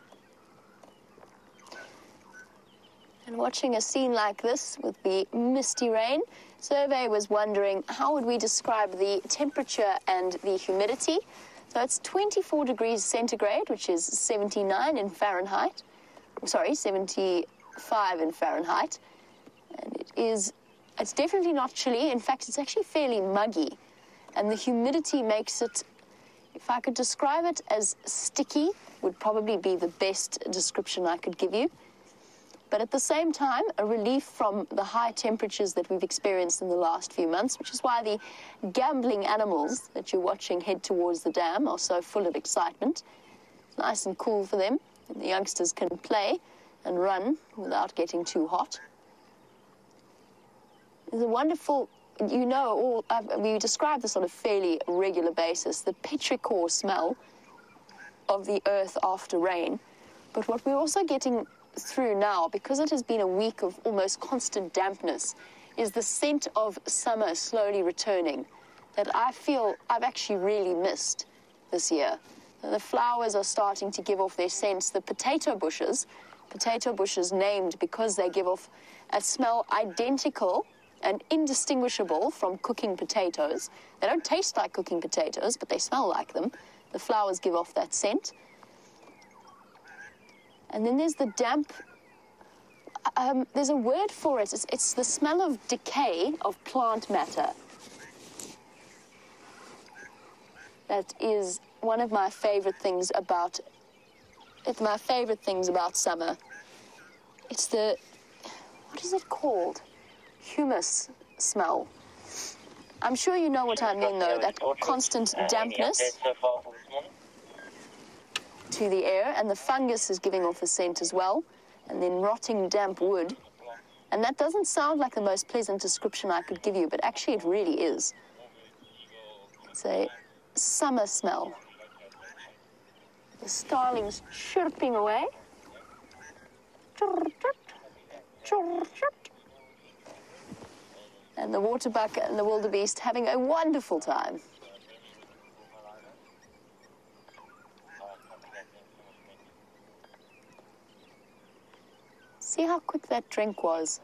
And watching a scene like this with the misty rain, Survey was wondering how would we describe the temperature and the humidity. So it's 24 degrees centigrade, which is 79 in Fahrenheit. Sorry, 75 in Fahrenheit. And it's definitely not chilly. In fact, it's actually fairly muggy. And the humidity makes it, if I could describe it as sticky, would probably be the best description I could give you. But at the same time, a relief from the high temperatures that we've experienced in the last few months, which is why the gambling animals that you're watching head towards the dam are so full of excitement. It's nice and cool for them, and the youngsters can play and run without getting too hot. There's a wonderful, we describe this on a fairly regular basis, the petrichor smell of the earth after rain. But what we're also getting through now, because it has been a week of almost constant dampness, is the scent of summer slowly returning that I feel I've actually really missed this year. The flowers are starting to give off their scents. The potato bushes named because they give off a smell identical and indistinguishable from cooking potatoes. They don't taste like cooking potatoes, but they smell like them. The flowers give off that scent. And then there's the damp, there's a word for it. It's the smell of decay of plant matter. that is one of my favorite things about, summer. It's the, what is it called? Humus smell. I'm sure you know what I mean, though, that constant dampness to the air, and the fungus is giving off a scent as well, and then rotting damp wood. And that doesn't sound like the most pleasant description I could give you, but actually it really is. It's a summer smell. The starlings chirping away. And the waterbuck and the wildebeest having a wonderful time. See how quick that drink was.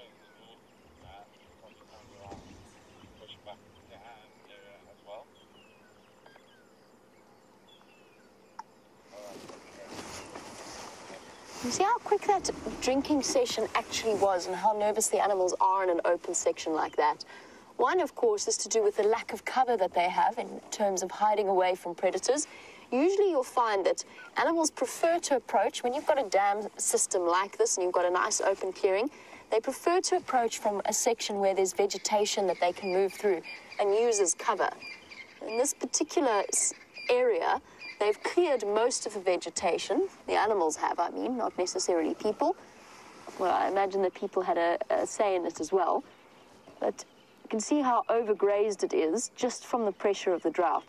You see how quick that drinking session actually was and how nervous the animals are in an open section like that. One, of course, is to do with the lack of cover that they have in terms of hiding away from predators. Usually you'll find that animals prefer to approach, when you've got a dam system like this and you've got a nice open clearing, they prefer to approach from a section where there's vegetation that they can move through and use as cover. In this particular area, they've cleared most of the vegetation. The animals have, I mean, not necessarily people. Well, I imagine that people had a say in it as well. But you can see how overgrazed it is just from the pressure of the drought.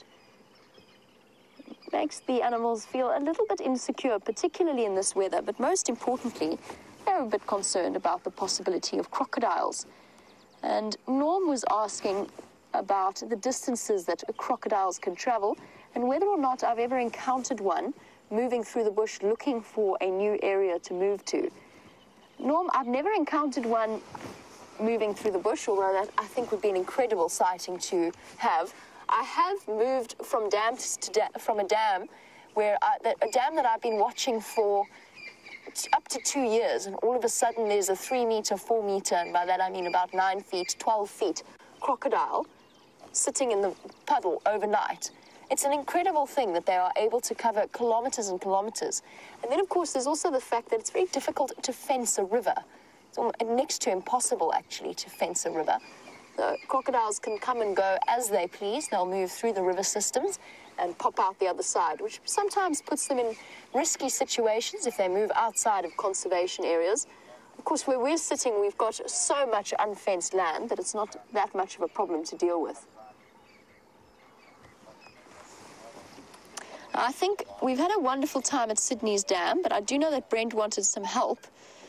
It makes the animals feel a little bit insecure, particularly in this weather. But most importantly, they're a bit concerned about the possibility of crocodiles. And Norm was asking about the distances that crocodiles can travel, and whether or not I've ever encountered one moving through the bush looking for a new area to move to. Norm, I've never encountered one moving through the bush, although that I think would be an incredible sighting to have. I have moved from from a dam where a dam that I've been watching for up to 2 years, and all of a sudden there's a 3 meter, 4 meter, and by that I mean about 9 feet, 12 feet crocodile sitting in the puddle overnight. It's an incredible thing that they are able to cover kilometers and kilometers. And then, of course, there's also the fact that it's very difficult to fence a river. It's next to impossible, actually, to fence a river. The crocodiles can come and go as they please. They'll move through the river systems and pop out the other side, which sometimes puts them in risky situations if they move outside of conservation areas. Of course, where we're sitting, we've got so much unfenced land that it's not that much of a problem to deal with. I think we've had a wonderful time at Sydney's Dam, but I do know that Brent wanted some help.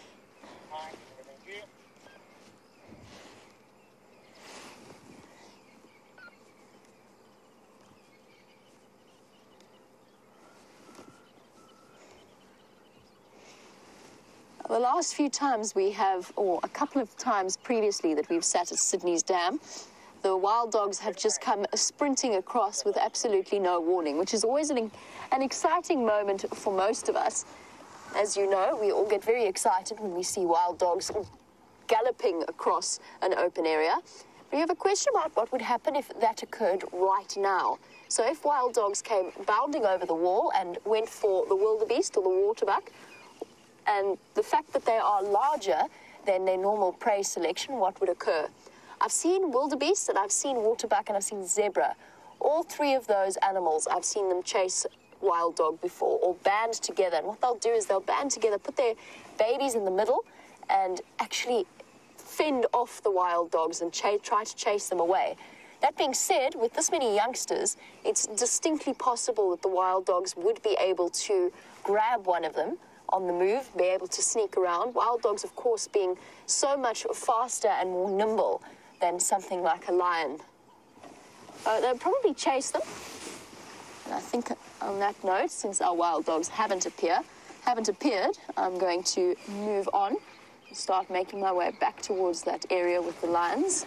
The last few times we have, or a couple of times previously that we've sat at Sydney's Dam, the wild dogs have just come sprinting across with absolutely no warning, which is always an exciting moment for most of us. As you know, we all get very excited when we see wild dogs galloping across an open area. But you have a question about what would happen if that occurred right now. So if wild dogs came bounding over the wall and went for the wildebeest or the waterbuck, and the fact that they are larger than their normal prey selection, what would occur? I've seen wildebeest and I've seen waterbuck and I've seen zebra. All three of those animals, I've seen them chase wild dog before, or band together. And what they'll do is they'll band together, put their babies in the middle, and actually fend off the wild dogs and try to chase them away. That being said, with this many youngsters, it's distinctly possible that the wild dogs would be able to grab one of them on the move, be able to sneak around. Wild dogs, of course, being so much faster and more nimble than something like a lion. They'll probably chase them. And I think on that note, since our wild dogs haven't appeared, I'm going to move on and start making my way back towards that area with the lions.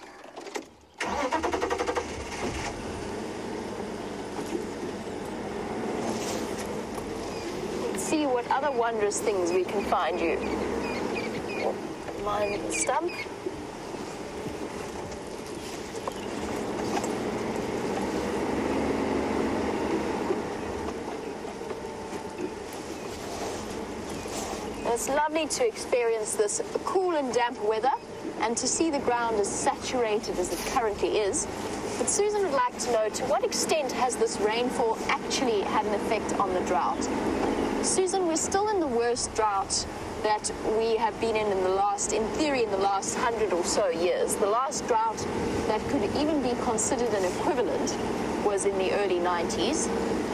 Let's see what other wondrous things we can find you. Lion stump. And it's lovely to experience this cool and damp weather and to see the ground as saturated as it currently is. But Susan would like to know, to what extent has this rainfall actually had an effect on the drought? Susan, we're still in the worst drought that we have been in the last 100 or so years. The last drought that could even be considered an equivalent was in the early 90s.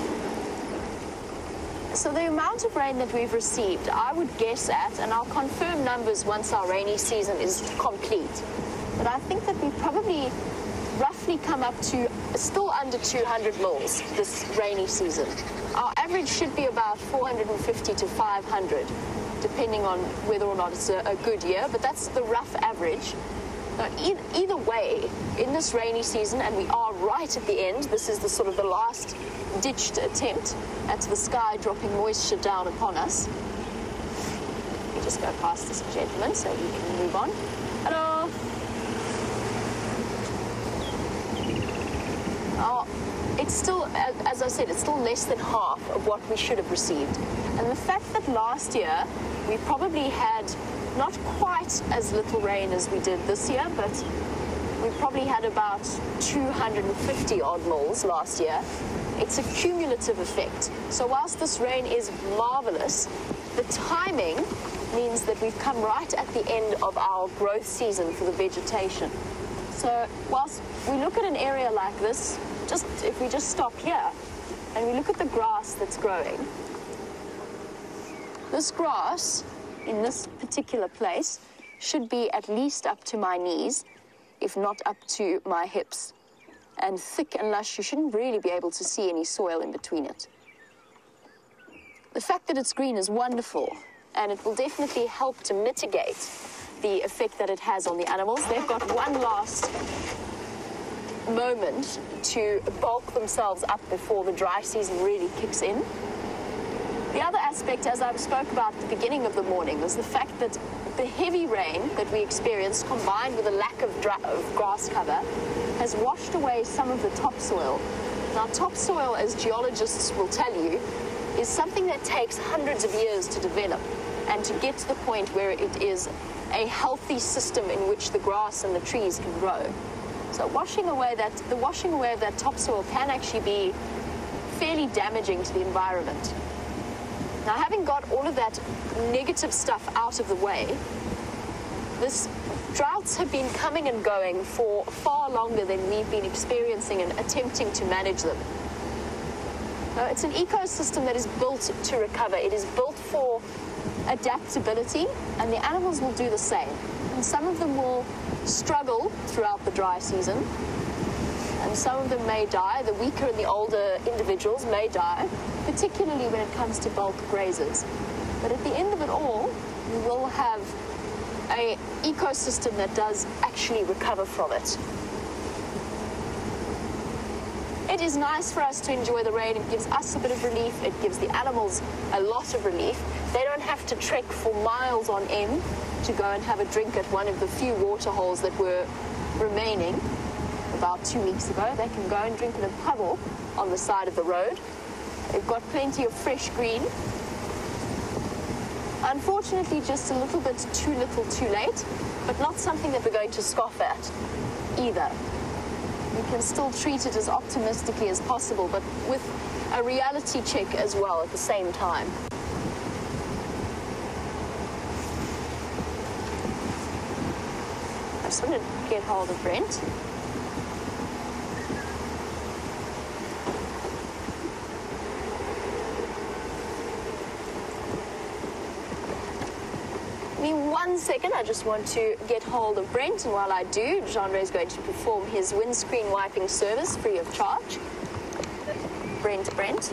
So the amount of rain that we've received, I would guess at, and I'll confirm numbers once our rainy season is complete, but I think that we probably roughly come up to still under 200 mils this rainy season. Our average should be about 450 to 500, depending on whether or not it's a good year, but that's the rough average. Now, either way, in this rainy season, and we are right at the end, this is the sort of the last ditched attempt at the sky dropping moisture down upon us. Let me just go past this gentleman so we can move on. Hello. Oh, it's still, as I said, it's still less than half of what we should have received. And the fact that last year we probably had not quite as little rain as we did this year, but we probably had about 250 odd mils last year. It's a cumulative effect. So whilst this rain is marvelous, the timing means that we've come right at the end of our growth season for the vegetation. So whilst we look at an area like this, if we just stop here and we look at the grass that's growing, this grass in this particular place should be at least up to my knees, if not up to my hips, and thick and lush. You shouldn't really be able to see any soil in between it. The fact that it's green is wonderful, and it will definitely help to mitigate the effect that it has on the animals. They've got one last moment to bulk themselves up before the dry season really kicks in. The other aspect, as I spoke about at the beginning of the morning, was the fact that the heavy rain that we experienced, combined with a lack of grass cover, has washed away some of the topsoil. Now, topsoil, as geologists will tell you, is something that takes hundreds of years to develop and to get to the point where it is a healthy system in which the grass and the trees can grow. So the washing away of that topsoil can actually be fairly damaging to the environment. Now, having got all of that negative stuff out of the way, droughts have been coming and going for far longer than we've been experiencing and attempting to manage them. Now, it's an ecosystem that is built to recover. It is built for adaptability, and the animals will do the same. And some of them will struggle throughout the dry season, and some of them may die. The weaker and the older individuals may die, particularly when it comes to bulk grazers. But at the end of it all, we will have an ecosystem that does actually recover from it. It is nice for us to enjoy the rain. It gives us a bit of relief. It gives the animals a lot of relief. They don't have to trek for miles on end to go and have a drink at one of the few water holes that were remaining about 2 weeks ago. They can go and drink in a puddle on the side of the road. They've got plenty of fresh green. Unfortunately, just a little bit too little too late, but not something that we're going to scoff at either. We can still treat it as optimistically as possible, but with a reality check as well at the same time. I just want to get hold of Brent. Give me 1 second, I just want to get hold of Brent, and while I do, Jean-Ray is going to perform his windscreen wiping service free of charge. Brent.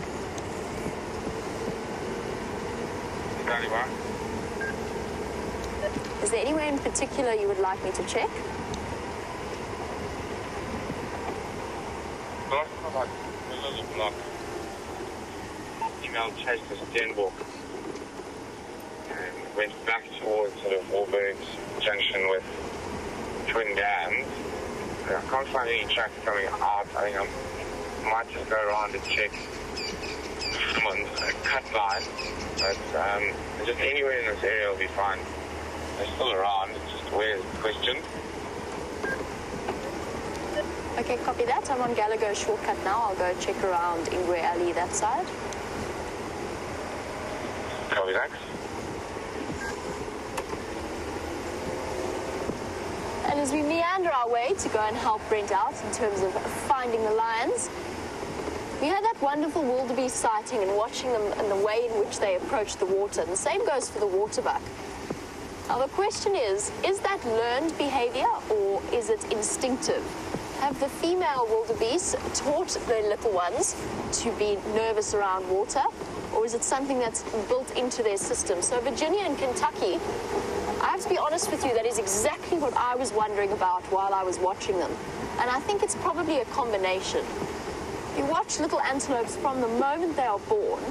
Is there anywhere in particular you would like me to check? Block. Email chased to Stenborg and went back towards sort of Warburg's junction with Twin Dams. I can't find any tracks coming out. I think I might just go around and check some on a cut line, but just anywhere in this area will be fine. They're still around, it's just where is the question. Okay, copy that. I'm on Gallagher shortcut now. I'll go check around Ingwe Alley that side. Copy that. And as we meander our way to go and help Brent out in terms of finding the lions, we had that wonderful wildebeest sighting and watching them and the way in which they approach the water. And the same goes for the waterbuck. Now the question is that learned behavior or is it instinctive? Have the female wildebeest taught their little ones to be nervous around water, or is it something that's built into their system? So Virginia and Kentucky, I have to be honest with you, that is exactly what I was wondering about while I was watching them. And I think it's probably a combination. You watch little antelopes from the moment they are born.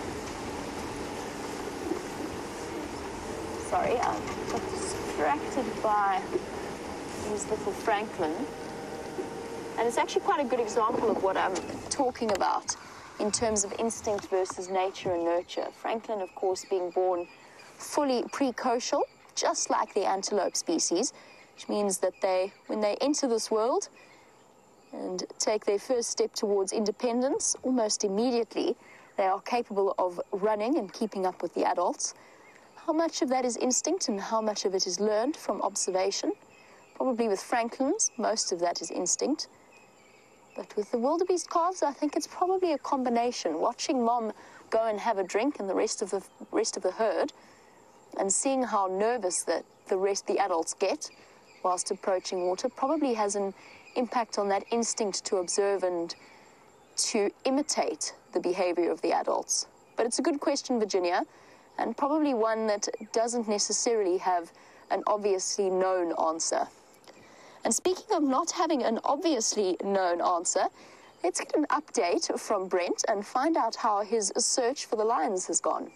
Sorry, I got distracted by these little Franklin. And it's actually quite a good example of what I'm talking about in terms of instinct versus nature and nurture. Franklin, of course, being born fully precocial, just like the antelope species, which means that when they enter this world and take their first step towards independence, almost immediately they are capable of running and keeping up with the adults. How much of that is instinct and how much of it is learned from observation? Probably with Franklins, most of that is instinct. But with the wildebeest calves, I think it's probably a combination. Watching mom go and have a drink and the rest of the herd, and seeing how nervous the adults get whilst approaching water probably has an impact on that instinct to observe and to imitate the behavior of the adults. But it's a good question, Virginia, and probably one that doesn't necessarily have an obviously known answer. And speaking of not having an obviously known answer, let's get an update from Brent and find out how his search for the lions has gone.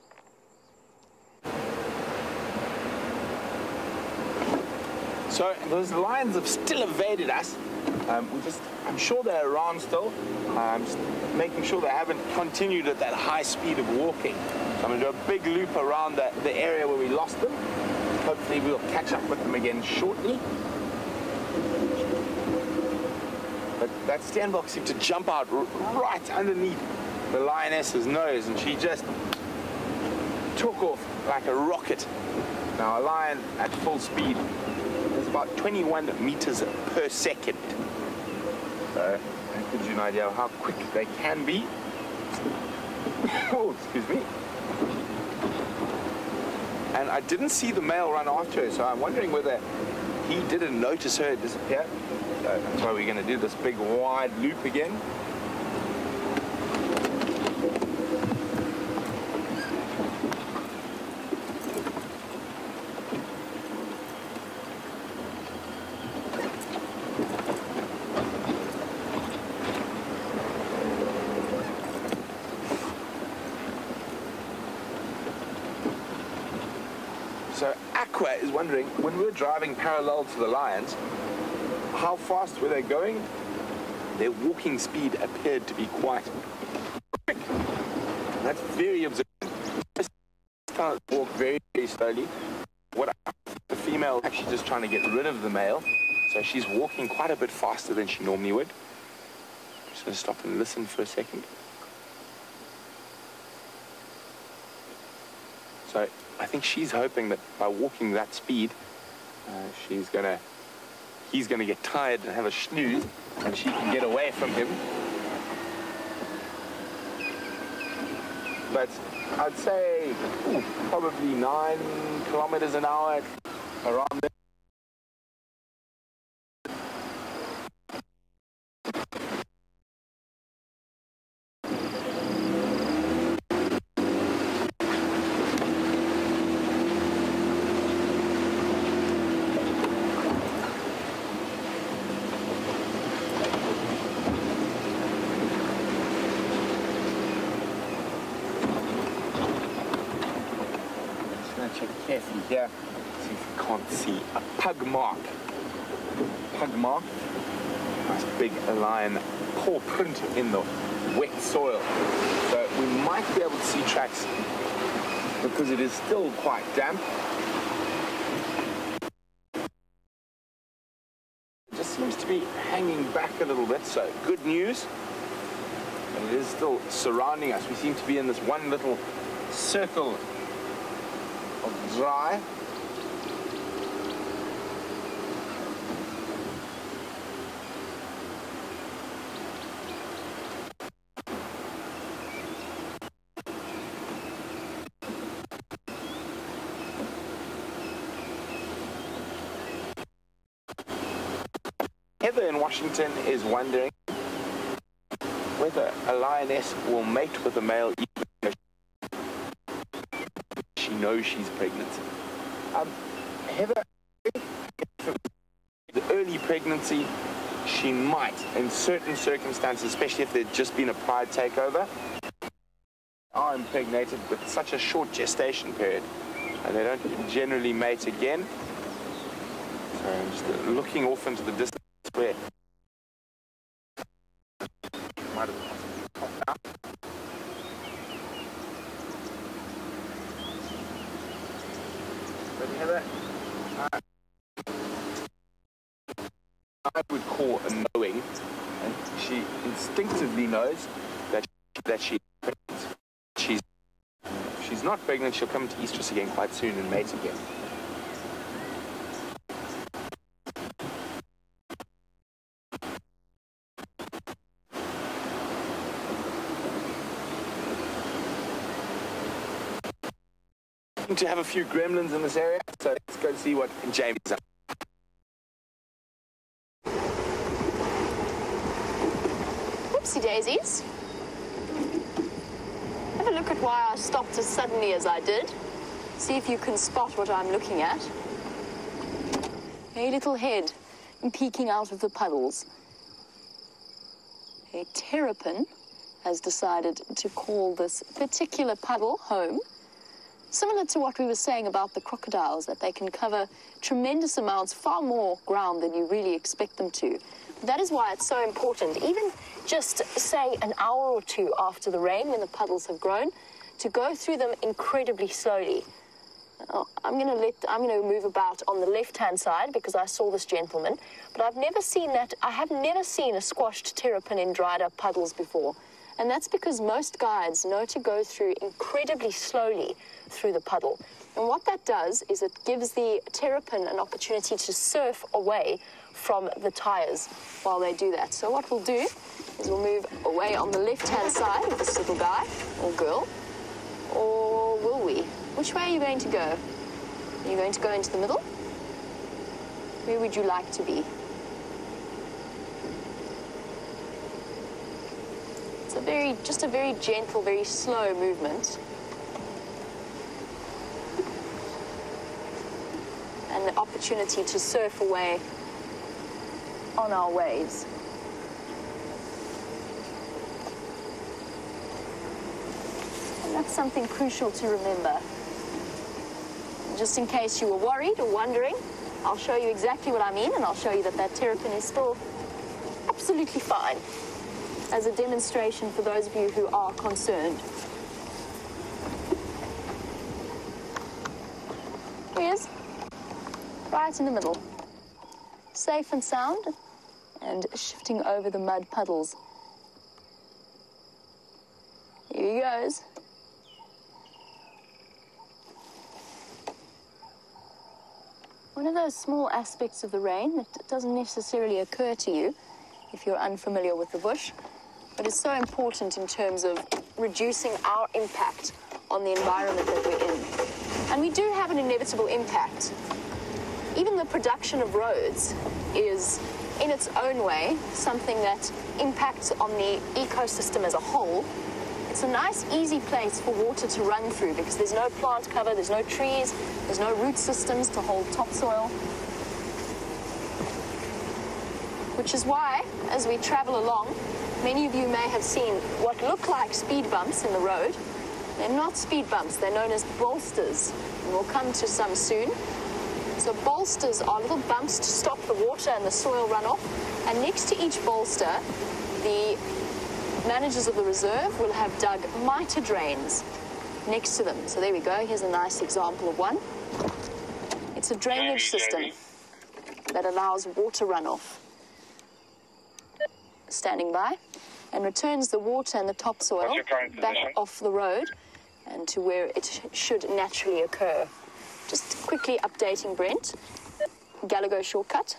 So those lions have still evaded us. I'm sure they're around still. Just making sure they haven't continued at that high speed of walking. So I'm going to do a big loop around the area where we lost them. Hopefully we'll catch up with them again shortly. But that Steenbok seemed to jump out right underneath the lioness's nose, and she just took off like a rocket. Now a lion at full speed is about 21 meters per second. So that gives you an idea of how quick they can be. Oh, excuse me. And I didn't see the male run after her, so I'm wondering whether he didn't notice her disappear. So that's why we're going to do this big wide loop again. So Aqua is wondering, when we were driving parallel to the lions, how fast were they going? Their walking speed appeared to be quite quick. And that's very observant. They walk very, very slowly. The female is actually just trying to get rid of the male, so she's walking quite a bit faster than she normally would. I'm just going to stop and listen for a second. So I think she's hoping that by walking that speed, he's going to get tired and have a snooze, and she can get away from him. But I'd say probably 9 kilometers an hour around there. Check carefully here, see if you can't see a pug mark. Pug mark, nice big lion paw print in the wet soil. So we might be able to see tracks because it is still quite damp. It just seems to be hanging back a little bit, so good news. And it is still surrounding us. We seem to be in this one little circle of dry. Heather in Washington is wondering whether a lioness will mate with a male even though she knows she's pregnant. Heather, the early pregnancy, she might, in certain circumstances, especially if there'd just been a pride takeover, are impregnated with such a short gestation period, and they don't generally mate again. So I'm just looking off into the distance where might have popped out. But Heather, I would call a knowing, and she instinctively knows that she's pregnant. If she's not pregnant, she'll come to estrus again quite soon and mate again. To have a few gremlins in this area, so let's go see what James is up. Whoopsie daisies. Have a look at why I stopped as suddenly as I did. See if you can spot what I'm looking at. A little head peeking out of the puddles. A terrapin has decided to call this particular puddle home. Similar to what we were saying about the crocodiles, that they can cover tremendous amounts, far more ground than you really expect them to. That is why it's so important, even just, say, an hour or two after the rain, when the puddles have grown, to go through them incredibly slowly. I'm going to move about on the left-hand side because I saw this gentleman, but I have never seen a squashed terrapin in dried-up puddles before. And that's because most guides know to go through incredibly slowly through the puddle. And what that does is it gives the terrapin an opportunity to surf away from the tires while they do that. So what we'll do is we'll move away on the left-hand side of this little guy or girl. Or will we? Which way are you going to go? Are you going to go into the middle? Where would you like to be? It's just a very gentle, very slow movement. And the opportunity to surf away on our waves. And that's something crucial to remember. And just in case you were worried or wondering, I'll show you exactly what I mean, and I'll show you that that terrapin is still absolutely fine, as a demonstration for those of you who are concerned. He is, right in the middle. Safe and sound, and shifting over the mud puddles. Here he goes. One of those small aspects of the rain that doesn't necessarily occur to you if you're unfamiliar with the bush, but it's so important in terms of reducing our impact on the environment that we're in. And we do have an inevitable impact. Even the production of roads is, in its own way, something that impacts on the ecosystem as a whole. It's a nice, easy place for water to run through because there's no plant cover, there's no trees, there's no root systems to hold topsoil. Which is why, as we travel along, many of you may have seen what look like speed bumps in the road. They're not speed bumps, they're known as bolsters, and we'll come to some soon. So bolsters are little bumps to stop the water and the soil runoff, and next to each bolster, the managers of the reserve will have dug mitre drains next to them. So there we go. Here's a nice example of one. It's a drainage system that allows water runoff. Standing by, and returns the water and the topsoil back off the road and to where it should naturally occur. Just quickly updating Brent. Gallagher shortcut.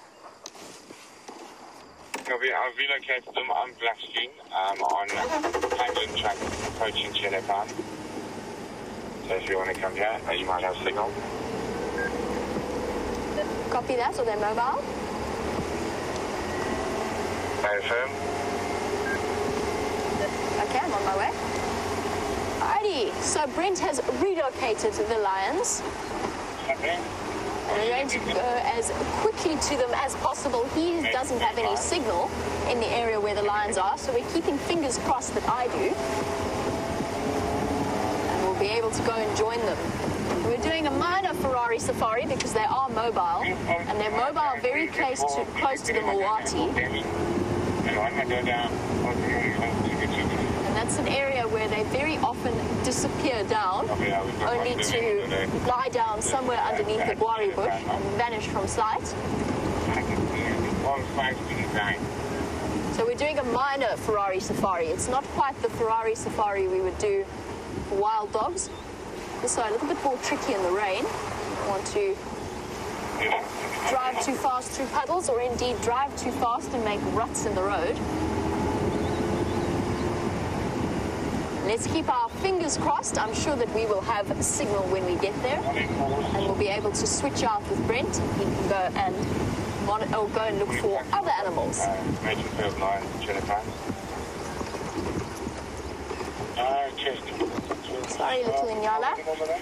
I've relocated them on Blackstream on Franklin track approaching Chile Farm. So if you want to come here, you might have signal. Copy that, or they're mobile. Very firm. Okay, I'm on my way. Alrighty, so Brent has relocated the lions. Okay. And we're going to go as quickly to them as possible. He doesn't have any signal in the area where the lions are, so we're keeping fingers crossed that I do. And we'll be able to go and join them. We're doing a minor Ferrari safari because they are mobile, and they're mobile very close to the Mawati. And that's an area where they very often disappear down, only to lie down somewhere underneath the guari bush and vanish from sight. So we're doing a minor Ferrari safari. It's not quite the Ferrari safari we would do for wild dogs. So a little bit more tricky in the rain. I want to drive too fast through puddles, or indeed drive too fast and make ruts in the road. Let's keep our fingers crossed. I'm sure that we will have a signal when we get there, and we'll be able to switch out with Brent. He can go and go and look for other animals. Sorry, little Inyala.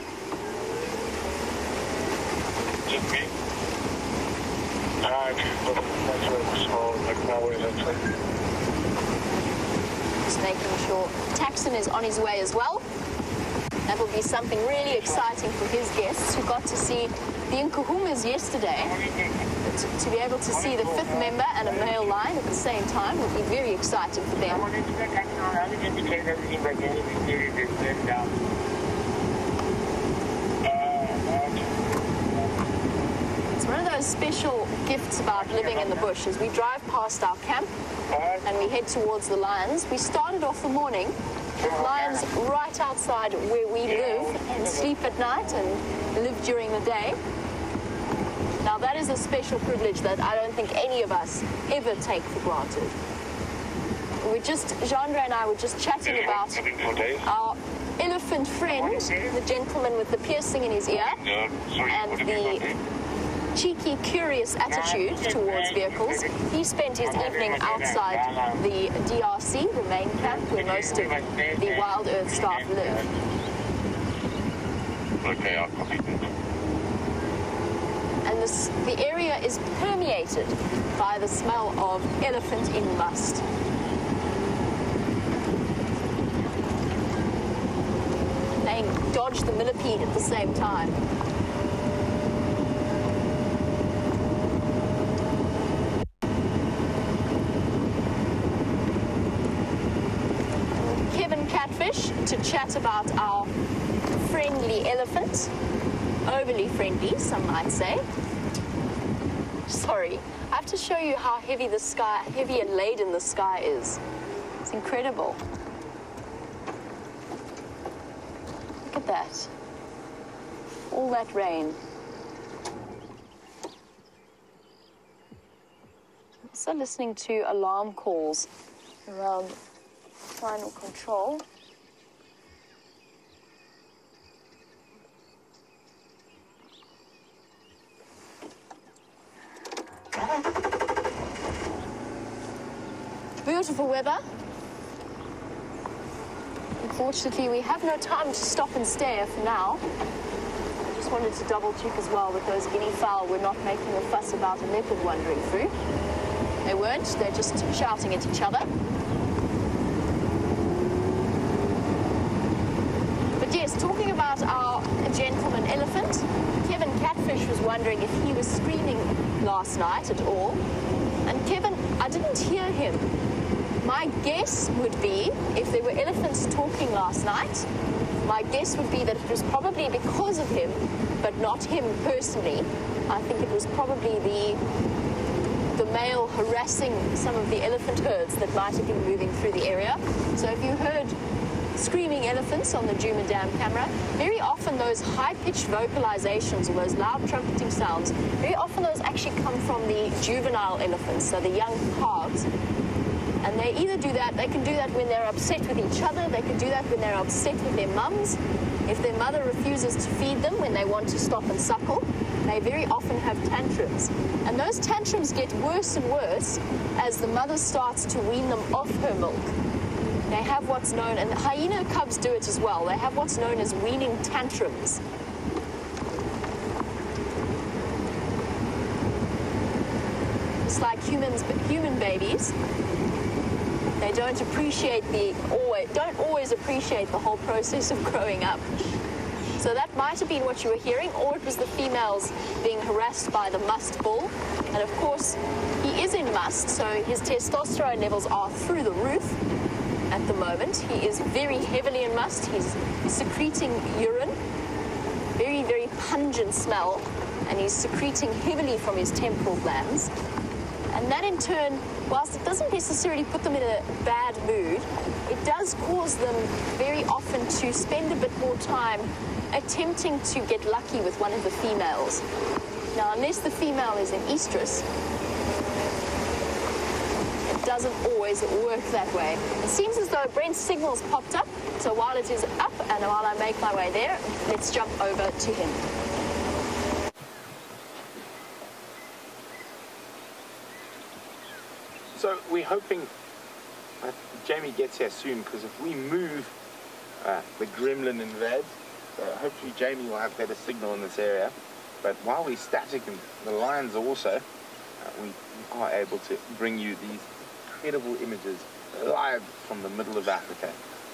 Just making sure Taxon is on his way as well. That will be something really exciting for his guests who got to see the Nkuhumas yesterday. To be able to see the fifth member and a male lion at the same time would be very exciting for them. It's one of those special gifts about living in the bush. As we drive past our camp and we head towards the lions, we started off the morning with lions right outside where we live and sleep at night and live during the day. Now that is a special privilege that I don't think any of us ever take for granted. Jandra and I were just chatting about our elephant friend, the gentleman with the piercing in his ear, and the cheeky, curious attitude towards vehicles. He spent his evening outside the DRC, the main camp, where most of the Wild Earth staff live. Okay, I'll copy that. And the area is permeated by the smell of elephant in must. Playing dodge the millipede at the same time. Kevin Catfish to chat about our friendly elephant. Overly friendly, some might say. Sorry, I have to show you how heavy the sky, heavy and laden the sky is. It's incredible. Look at that. All that rain. Also listening to alarm calls around final control. Beautiful weather. Unfortunately, we have no time to stop and stare for now. I just wanted to double check as well that those guinea fowl were not making a fuss about a leopard wandering through. They weren't, they're just shouting at each other. But yes, talking about our gentleman elephant, Kevin Catfish was wondering if he was screaming last night at all. And Kevin, I didn't hear him. my guess would be, if there were elephants talking last night, my guess would be that it was probably because of him, but not him personally. I think it was probably the male harassing some of the elephant herds that might have been moving through the area. So if you heard screaming elephants on the Djuma Dam camera, very often those high-pitched vocalizations or those loud trumpeting sounds, very often those actually come from the juvenile elephants, so the young calves. And they either do that, they can do that when they're upset with each other, they can do that when they're upset with their mums. If their mother refuses to feed them when they want to stop and suckle, they very often have tantrums. And those tantrums get worse and worse as the mother starts to wean them off her milk. They have what's known, and hyena cubs do it as well, they have what's known as weaning tantrums. Just like human babies, they don't always appreciate the whole process of growing up. So that might have been what you were hearing, or it was the females being harassed by the musk bull. And of course, he is in musk, so his testosterone levels are through the roof at the moment. He is very heavily in musk. He's secreting urine, very, very pungent smell, and he's secreting heavily from his temporal glands. And that in turn, whilst it doesn't necessarily put them in a bad mood, it does cause them very often to spend a bit more time attempting to get lucky with one of the females. Now, unless the female is an estrus, it doesn't always work that way. It seems as though Brent's signal's popped up, so while it is up and while I make my way there, let's jump over to him. So we're hoping that Jamie gets here soon, because if we move, the gremlin invades. So hopefully Jamie will have better signal in this area. But while we're static, and the lions also, we are able to bring you these incredible images live from the middle of Africa.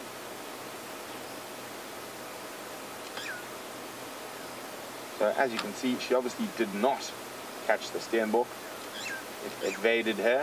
So as you can see, she obviously did not catch the steenbok. It evaded her.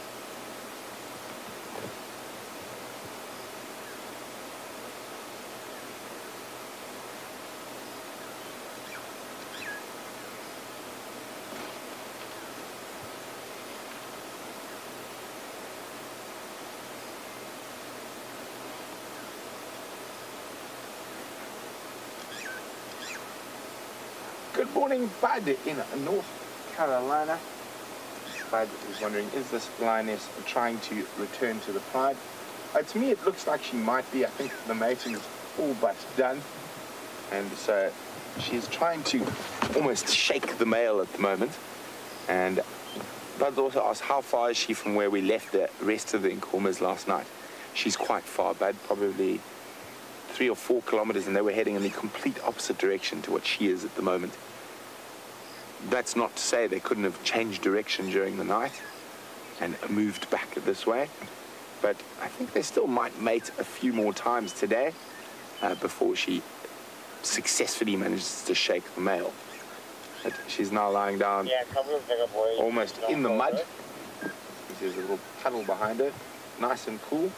Good morning, Bud in North Carolina. Bud is wondering, is this lioness trying to return to the pride? To me, it looks like she might be. I think the mating is all but done. And so she's trying to almost shake the male at the moment. And Bud also asked, how far is she from where we left the rest of the Nkomas last night? She's quite far, Bud, probably 3 or 4 kilometers, and they were heading in the complete opposite direction to what she is at the moment. That's not to say they couldn't have changed direction during the night and moved back this way, but I think they still might mate a few more times today before she successfully manages to shake the male. But she's now lying down almost in the mud. There's a little puddle behind her, nice and cool.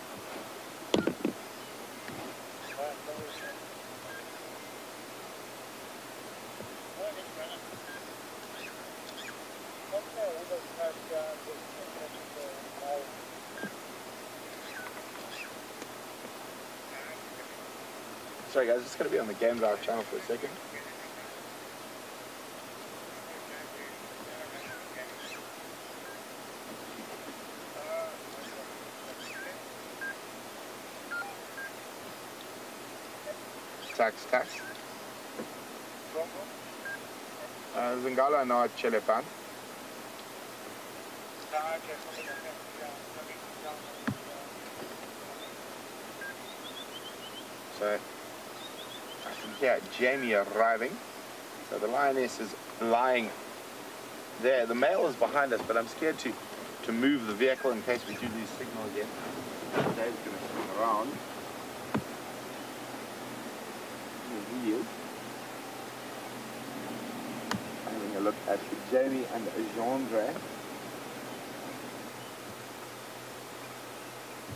Sorry guys, it's going to be on the Game Drive channel for a second. Tax. Zingala na Chelepan. So I can hear Jamie arriving. So the lioness is lying there. The male is behind us, but I'm scared to move the vehicle in case we do lose signal again. Dave's going to swing around. Here he is. Having a look at Jamie and Gendre.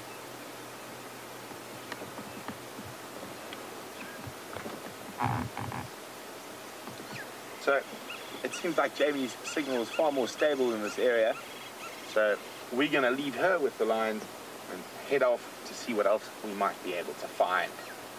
So it seems like Jamie's signal is far more stable in this area. So we're going to leave her with the lions and head off to see what else we might be able to find.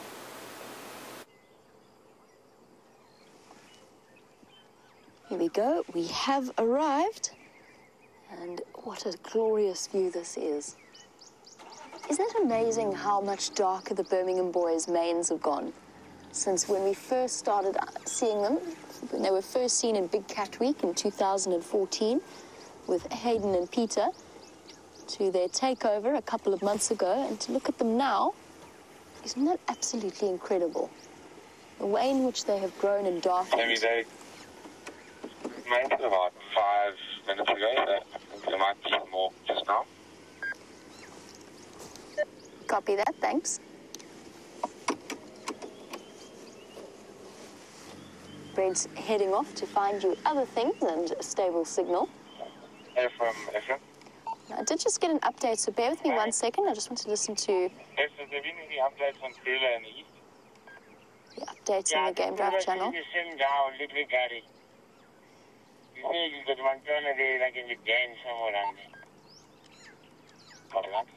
Here we go. We have arrived. And what a glorious view this is. Isn't it amazing how much darker the Birmingham Boys' mains have gone since when we first started seeing them? When they were first seen in Big Cat Week in 2014 with Hayden and Peter, to their takeover a couple of months ago, and to look at them now, isn't that absolutely incredible? The way in which they have grown and darkened. Maybe they made it about 5 minutes ago, so there might be some more just now. Copy that, thanks. Brent's heading off to find you other things and a stable signal. Hey, from Ephraim. I did just get an update, so bear with me 1 second. I just want to listen to Has there been any updates on Karula in the east? the updates on the Game Drive channel. You say you got one turn a day, like in the game somewhere around there. Got luck.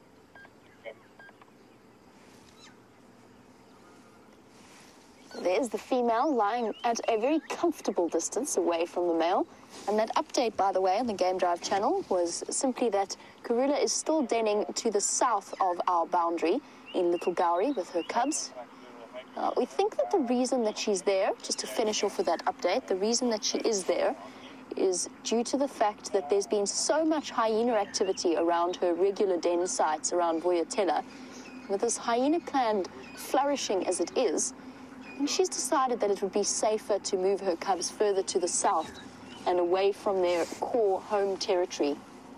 There's the female lying at a very comfortable distance away from the male. And that update, by the way, on the Game Drive channel was simply that Karula is still denning to the south of our boundary in Little Gowrie with her cubs. We think that the reason that she's there, just to finish off with that update, the reason that she is there is due to the fact that there's been so much hyena activity around her regular den sites around Voyatella. With this hyena clan flourishing as it is, and she's decided that it would be safer to move her cubs further to the south and away from their core home territory.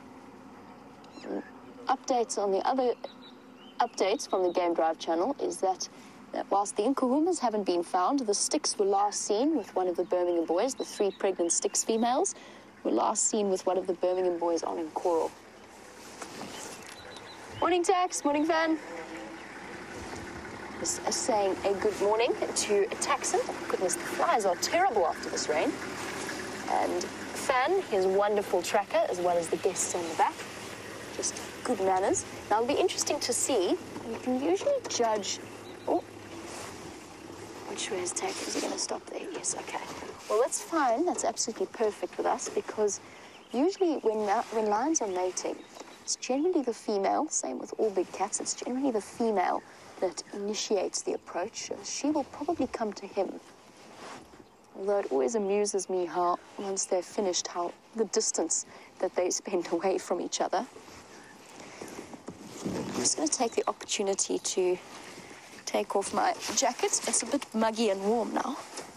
Updates on the other updates from the Game Drive channel is that whilst the Nkuhumas haven't been found, the sticks were last seen with one of the Birmingham Boys. The 3 pregnant sticks females were last seen with one of the Birmingham Boys on Coral. Morning, Tax. Morning, Van. Just saying a good morning to Taxon. Goodness, the flies are terrible after this rain. And Fan, his wonderful tracker, as well as the guests on the back. Just good manners. Now, it'll be interesting to see. You can usually judge... Oh, which way is Tack? Is he going to stop there? Yes, okay. Well, that's fine. That's absolutely perfect with us because usually when lions are mating, it's generally the female, same with all big cats, it's generally the female that initiates the approach. She will probably come to him. Although it always amuses me how, once they're finished, how the distance that they spend away from each other. I'm just going to take the opportunity to take off my jacket. It's a bit muggy and warm now.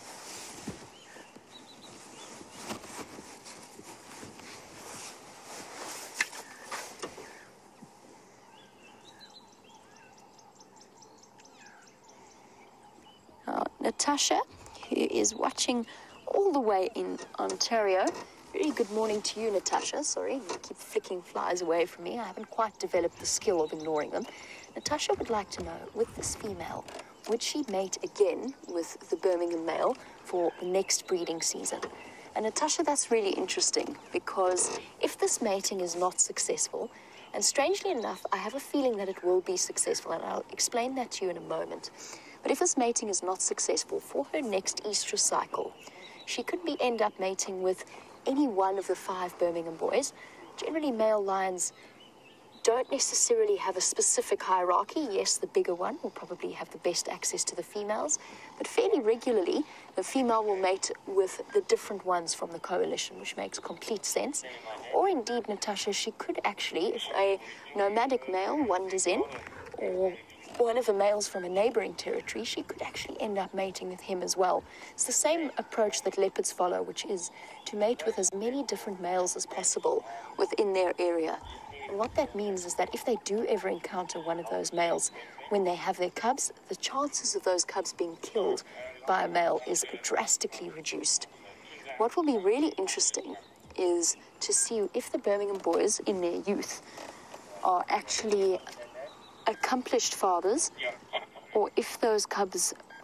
Natasha, who is watching all the way in Ontario. Very good morning to you, Natasha. Sorry, you keep flicking flies away from me. I haven't quite developed the skill of ignoring them. Natasha would like to know, with this female, would she mate again with the Birmingham male for the next breeding season? And Natasha, that's really interesting because if this mating is not successful, and strangely enough, I have a feeling that it will be successful, and I'll explain that to you in a moment. But if this mating is not successful for her next estrus cycle, she could end up mating with any one of the 5 Birmingham Boys. Generally, male lions don't necessarily have a specific hierarchy. Yes, the bigger one will probably have the best access to the females, but fairly regularly, the female will mate with the different ones from the coalition, which makes complete sense. Or indeed, Natasha, she could actually, if a nomadic male wanders in, or one of the males from a neighboring territory, she could actually end up mating with him as well. It's the same approach that leopards follow, which is to mate with as many different males as possible within their area. And what that means is that if they do ever encounter one of those males when they have their cubs, the chances of those cubs being killed by a male is drastically reduced. What will be really interesting is to see if the Birmingham Boys in their youth are actually accomplished fathers, or if those cubs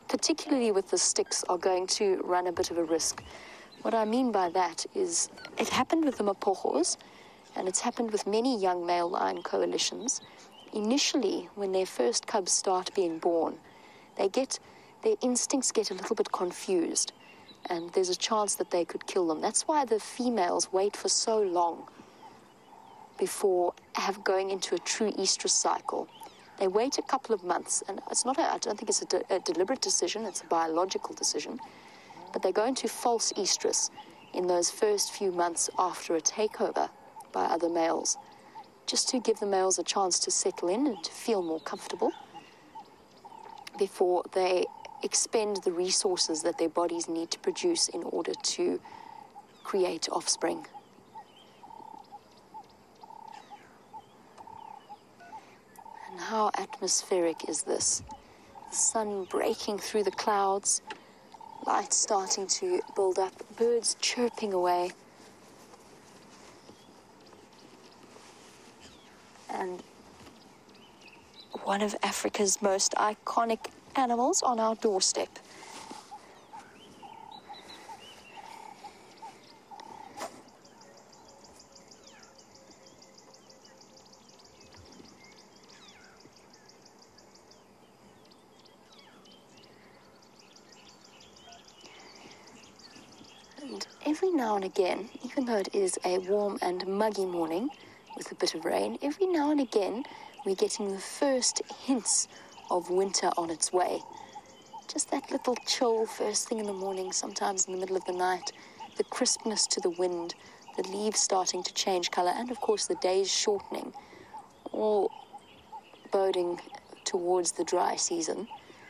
particularly with the sticks, are going to run a bit of a risk. What I mean by that is it happened with the Mapogos, and it's happened with many young male lion coalitions. Initially, when their first cubs start being born, their instincts get a little bit confused, and there's a chance that they could kill them. That's why the females wait for so long before going into a true estrus cycle. They wait a couple of months, and I don't think it's a deliberate decision, it's a biological decision, but they go into false estrus in those first few months after a takeover by other males, just to give the males a chance to settle in and to feel more comfortable before they expend the resources that their bodies need to produce in order to create offspring. And how atmospheric is this? The sun breaking through the clouds, light starting to build up, birds chirping away. And one of Africa's most iconic animals on our doorstep. And every now and again, even though it is a warm and muggy morning with a bit of rain, every now and again we're getting the first hints of winter on its way. Just that little chill first thing in the morning, sometimes in the middle of the night, the crispness to the wind, the leaves starting to change color, and of course the days shortening, all boding towards the dry season.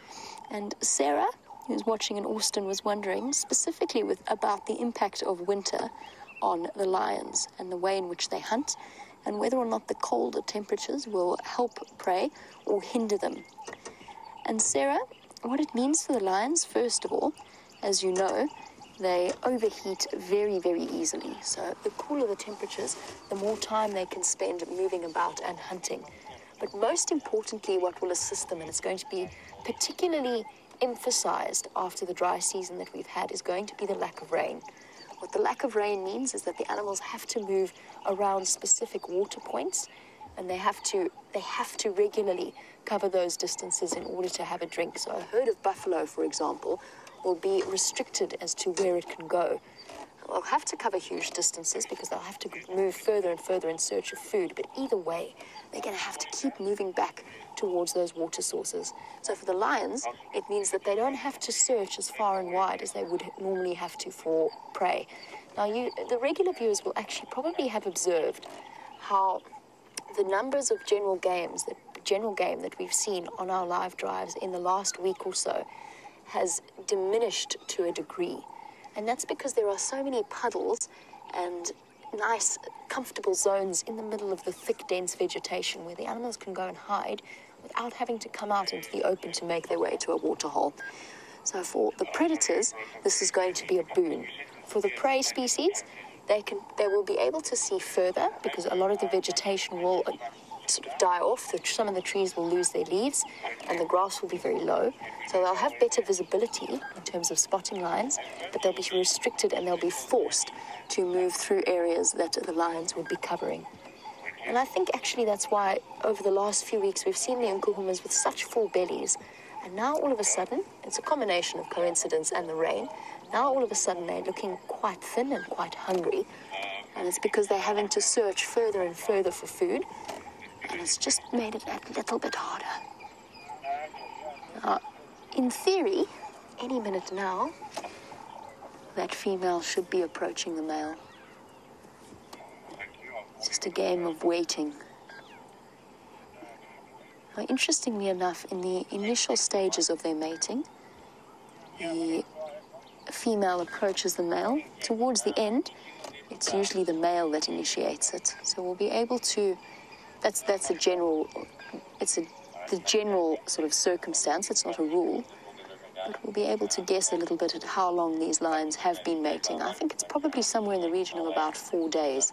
And Sarah, who's watching in Austin, was wondering specifically about the impact of winter on the lions and the way in which they hunt, and whether or not the colder temperatures will help prey or hinder them. And Sarah, what it means for the lions, first of all, as you know, they overheat very, very easily. So the cooler the temperatures, the more time they can spend moving about and hunting. But most importantly, what will assist them, and it's going to be particularly emphasized after the dry season that we've had, is going to be the lack of rain. What the lack of rain means is that the animals have to move around specific water points, and they have to regularly cover those distances in order to have a drink. So a herd of buffalo, for example, will be restricted as to where it can go. They'll have to cover huge distances because they'll have to move further and further in search of food, but either way, they're going to have to keep moving back towards those water sources. So for the lions, it means that they don't have to search as far and wide as they would normally have to for prey. Now, the regular viewers will actually probably have observed how the numbers of general game that we've seen on our live drives in the last week or so has diminished to a degree. And that's because there are so many puddles and nice, comfortable zones in the middle of the thick, dense vegetation where the animals can go and hide without having to come out into the open to make their way to a waterhole. So for the predators, this is going to be a boon. For the prey species, they will be able to see further because a lot of the vegetation will sort of die off. Some of the trees will lose their leaves and the grass will be very low. So they'll have better visibility in terms of spotting lions, but they'll be restricted and they'll be forced to move through areas that the lions would be covering. And I think actually that's why over the last few weeks we've seen the Nkuhumas with such full bellies. And now all of a sudden, it's a combination of coincidence and the rain, now all of a sudden they're looking quite thin and quite hungry. And it's because they're having to search further and further for food. And it's just made it that little bit harder. Now, in theory, any minute now, that female should be approaching the male. It's just a game of waiting. Now, interestingly enough, in the initial stages of their mating, the female approaches the male. Towards the end, it's usually the male that initiates it. So we'll be able to, that's a general, the general sort of circumstance, it's not a rule. But we'll be able to guess a little bit at how long these lions have been mating. I think it's probably somewhere in the region of about 4 days.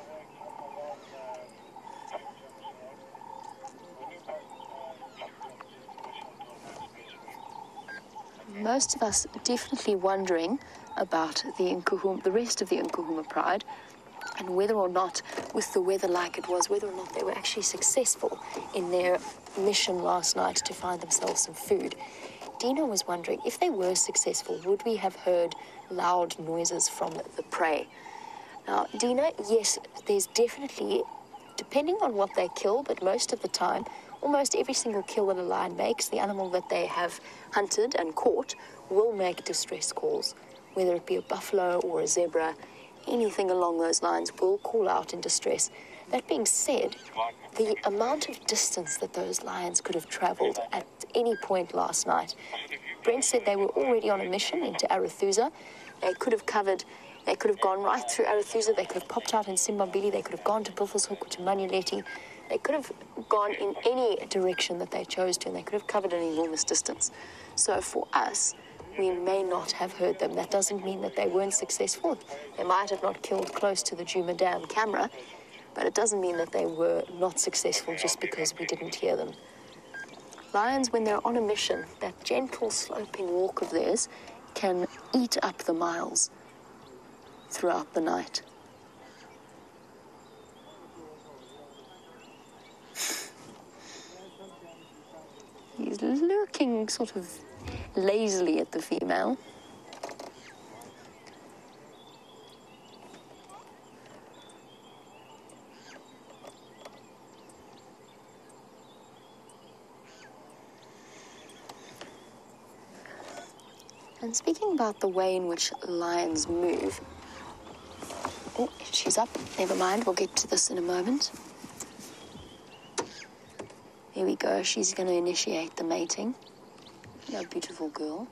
Most of us definitely wondering about the rest of the Nkuhuma Pride, and whether or not, with the weather like it was, whether or not they were actually successful in their mission last night to find themselves some food. Dina was wondering, if they were successful, would we have heard loud noises from the prey? Now, Dina, yes, there's definitely, depending on what they kill, but most of the time, almost every single kill that a lion makes, the animal that they have hunted and caught will make distress calls, whether it be a buffalo or a zebra. Anything along those lines will call out in distress. That being said, the amount of distance that those lions could have traveled at any point last night, Brent said they were already on a mission into Arathusa. They could have gone right through Arathusa. They could have popped out in Simbambili. They could have gone to Buffelshoek or to Manyeleti. They could have gone in any direction that they chose to, and they could have covered an enormous distance. So for us, we may not have heard them. That doesn't mean that they weren't successful. They might have not killed close to the Djuma Dam camera, but it doesn't mean that they were not successful just because we didn't hear them. Lions, when they're on a mission, that gentle sloping walk of theirs can eat up the miles throughout the night. He's looking sort of lazily at the female. And speaking about the way in which lions move... Oh, she's up. Never mind, we'll get to this in a moment. Here we go, she's going to initiate the mating. A beautiful girl.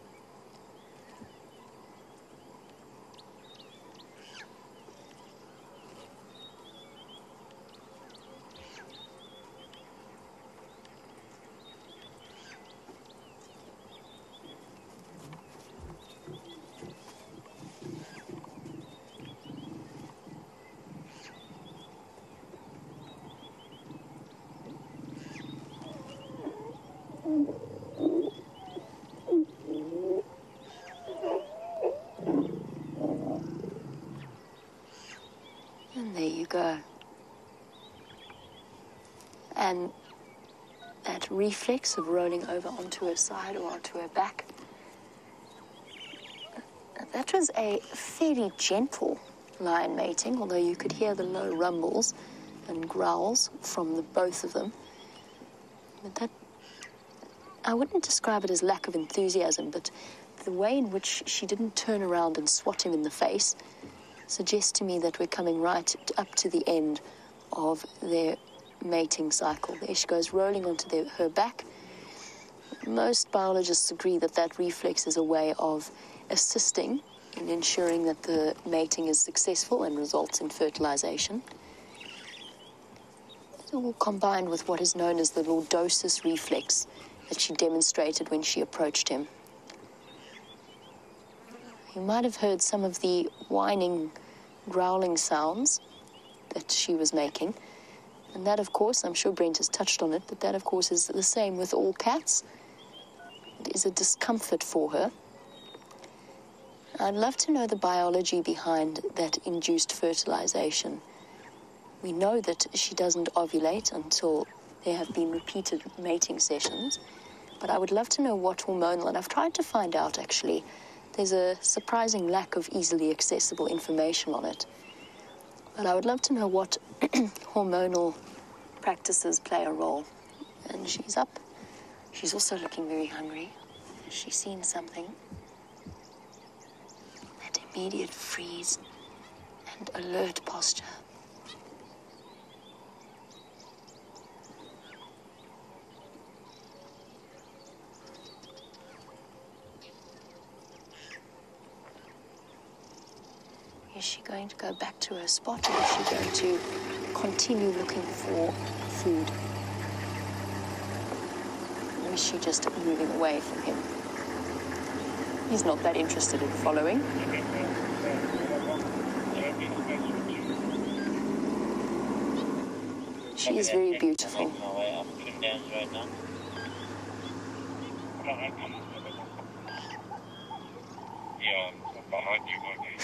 And there you go. And that reflex of rolling over onto her side or onto her back, that was a fairly gentle lion mating, although you could hear the low rumbles and growls from the both of them. But that, I wouldn't describe it as lack of enthusiasm, but the way in which she didn't turn around and swat him in the face suggests to me that we're coming right up to the end of their mating cycle. There she goes, rolling onto her back. Most biologists agree that that reflex is a way of assisting in ensuring that the mating is successful and results in fertilization. It's all combined with what is known as the lordosis reflex that she demonstrated when she approached him. You might have heard some of the whining, growling sounds that she was making. And that, of course, I'm sure Brent has touched on it, but that, of course, is the same with all cats. It is a discomfort for her. I'd love to know the biology behind that induced fertilization. We know that she doesn't ovulate until there have been repeated mating sessions, but I would love to know what hormonal, and I've tried to find out, actually. There's a surprising lack of easily accessible information on it. But I would love to know what hormonal practices play a role. And she's up. She's also looking very hungry. Has she seen something? That immediate freeze and alert posture. Is she going to go back to her spot, or is she going to continue looking for food? Or is she just moving away from him? He's not that interested in following. She is very beautiful. I'm making my way up Trimdowns right now. Yeah, I'm behind you, okay.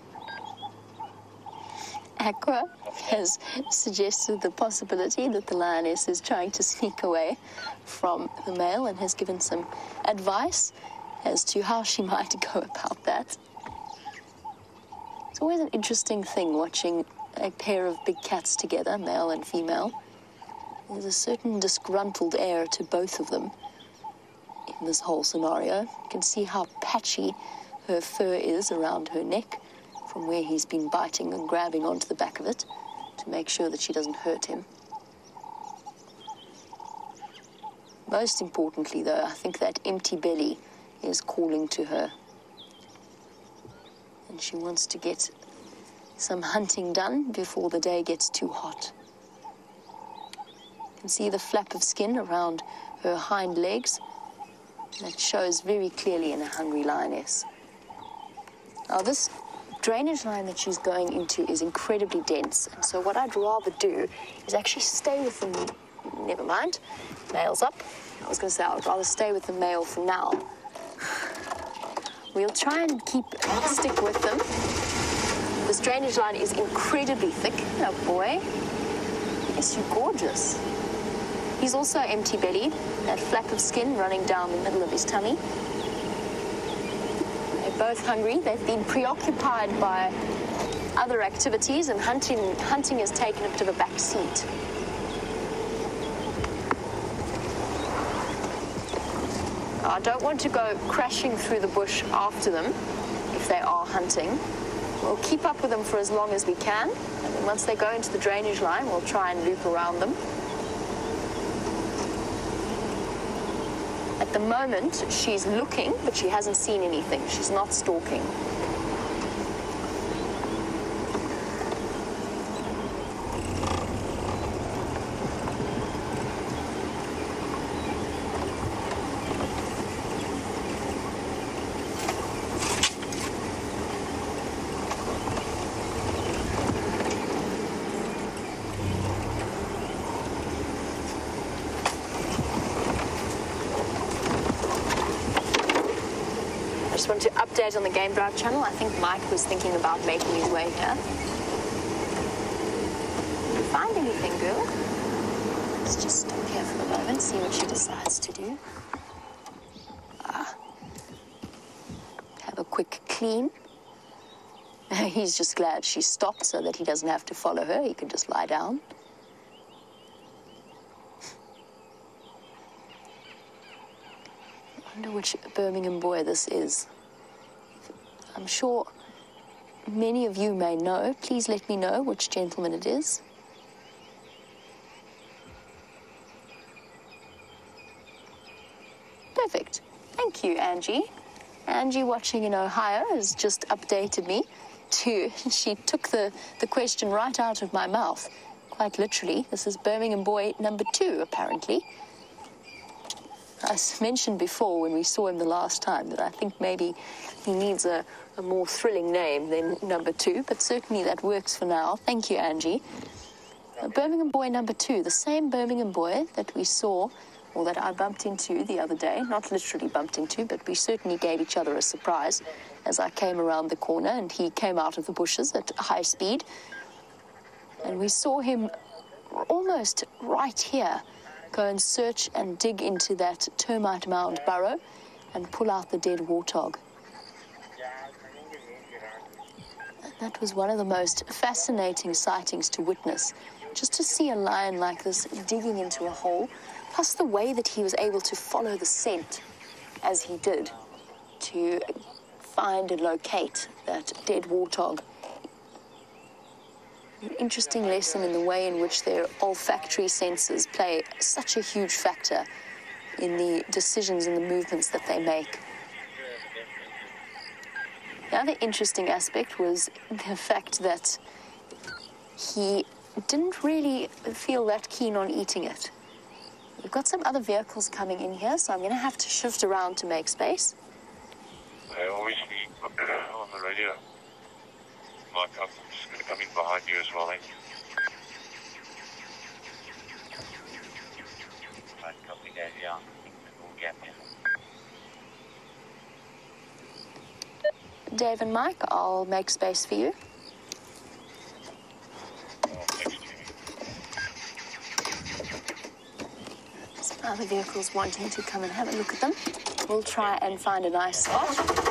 Aqua has suggested the possibility that the lioness is trying to sneak away from the male and has given some advice as to how she might go about that. It's always an interesting thing watching a pair of big cats together, male and female. There's a certain disgruntled air to both of them in this whole scenario. You can see how patchy her fur is around her neck from where he's been biting and grabbing onto the back of it to make sure that she doesn't hurt him. Most importantly, though, I think that empty belly is calling to her. And she wants to get some hunting done before the day gets too hot. You can see the flap of skin around her hind legs. That shows very clearly in a hungry lioness. Now, this drainage line that she's going into is incredibly dense, and so what I'd rather do is actually stay with the... Never mind, male's up. I was going to say I would rather stay with the male for now. We'll try and stick with them. This drainage line is incredibly thick. Oh boy, yes, you're gorgeous. He's also empty-bellied, that flap of skin running down the middle of his tummy. Both hungry. They've been preoccupied by other activities, and hunting has taken a bit of a back seat. I don't want to go crashing through the bush after them if they are hunting. We'll keep up with them for as long as we can, and then once they go into the drainage line, we'll try and loop around them. At the moment, she's looking, but she hasn't seen anything. She's not stalking. I just want to update on the Game Drive channel. I think Mike was thinking about making his way here. Did you find anything, girl? Let's just stop here for a moment, see what she decides to do. Have a quick clean. He's just glad she stopped so that he doesn't have to follow her. He can just lie down. I wonder which Birmingham boy this is. I'm sure many of you may know. Please let me know which gentleman it is. Perfect. Thank you, Angie. Angie, watching in Ohio, has just updated me to... She took the question right out of my mouth, quite literally. This is Birmingham boy number 2, apparently. I mentioned before when we saw him the last time that I think maybe he needs a more thrilling name than number 2, but certainly that works for now. Thank you, Angie. Birmingham boy number 2, the same Birmingham boy that we saw, or that I bumped into the other day. Not literally bumped into, but we certainly gave each other a surprise as I came around the corner and he came out of the bushes at high speed. And we saw him almost right here go and search and dig into that termite mound burrow and pull out the dead warthog. That was one of the most fascinating sightings to witness, just to see a lion like this digging into a hole, plus the way that he was able to follow the scent as he did to find and locate that dead warthog. An interesting lesson in the way in which their olfactory senses play such a huge factor in the decisions and the movements that they make. The other interesting aspect was the fact that he didn't really feel that keen on eating it. We've got some other vehicles coming in here, so I'm going to have to shift around to make space. Obviously, on the radio. Mike, I'm just going to come in behind you as well, eh? Yeah, I think we'll get there. Dave and Mike, I'll make space for you. Some other vehicles wanting to come and have a look at them. We'll try and find a nice spot.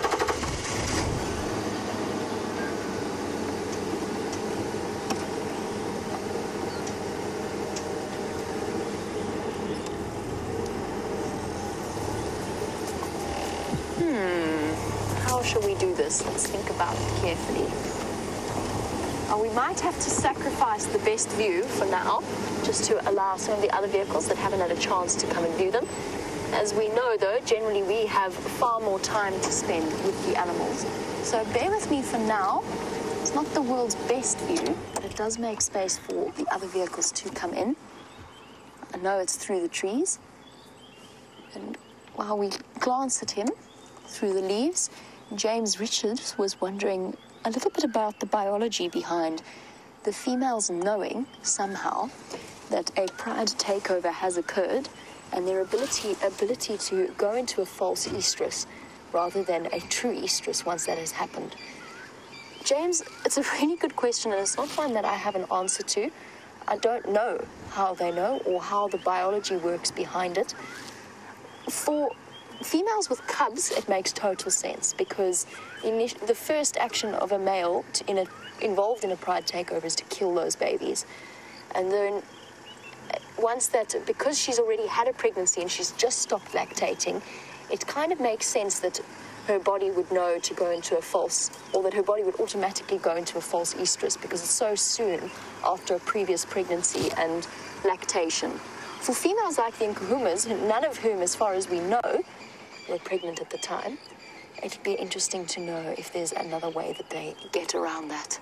How shall we do this? Let's think about it carefully. We might have to sacrifice the best view for now, just to allow some of the other vehicles that haven't had a chance to come and view them. As we know, though, generally we have far more time to spend with the animals. So bear with me for now. It's not the world's best view, but it does make space for the other vehicles to come in. I know it's through the trees. And while we glance at him through the leaves, James Richards was wondering a little bit about the biology behind the females knowing somehow that a pride takeover has occurred and their ability to go into a false estrus rather than a true estrus once that has happened. James, it's a really good question, and it's not one that I have an answer to. I don't know how they know or how the biology works behind it. For females with cubs, it makes total sense because the first action of a male involved in a pride takeover is to kill those babies. And then once that, because she's already had a pregnancy and she's just stopped lactating, it kind of makes sense that her body would know to go into a false, or that her body would automatically go into a false estrus because it's so soon after a previous pregnancy and lactation. For females like the Nkuhumas, none of whom, as far as we know, were pregnant at the time, it'd be interesting to know if there's another way that they get around that.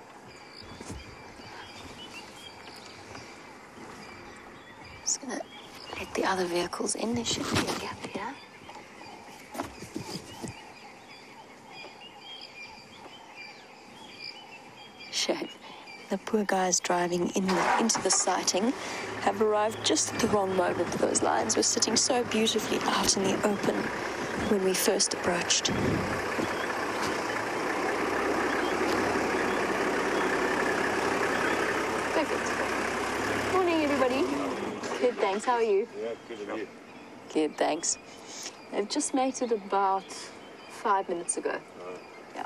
Just gonna let the other vehicles in. There should be a gap here. Shame. The poor guys driving into the sighting have arrived just at the wrong moment. Those lions were sitting so beautifully out in the open when we first approached. Perfect. Morning, everybody. Good, thanks. How are you? Yeah, good of you. Good, thanks. They've just mated about 5 minutes ago. Yeah.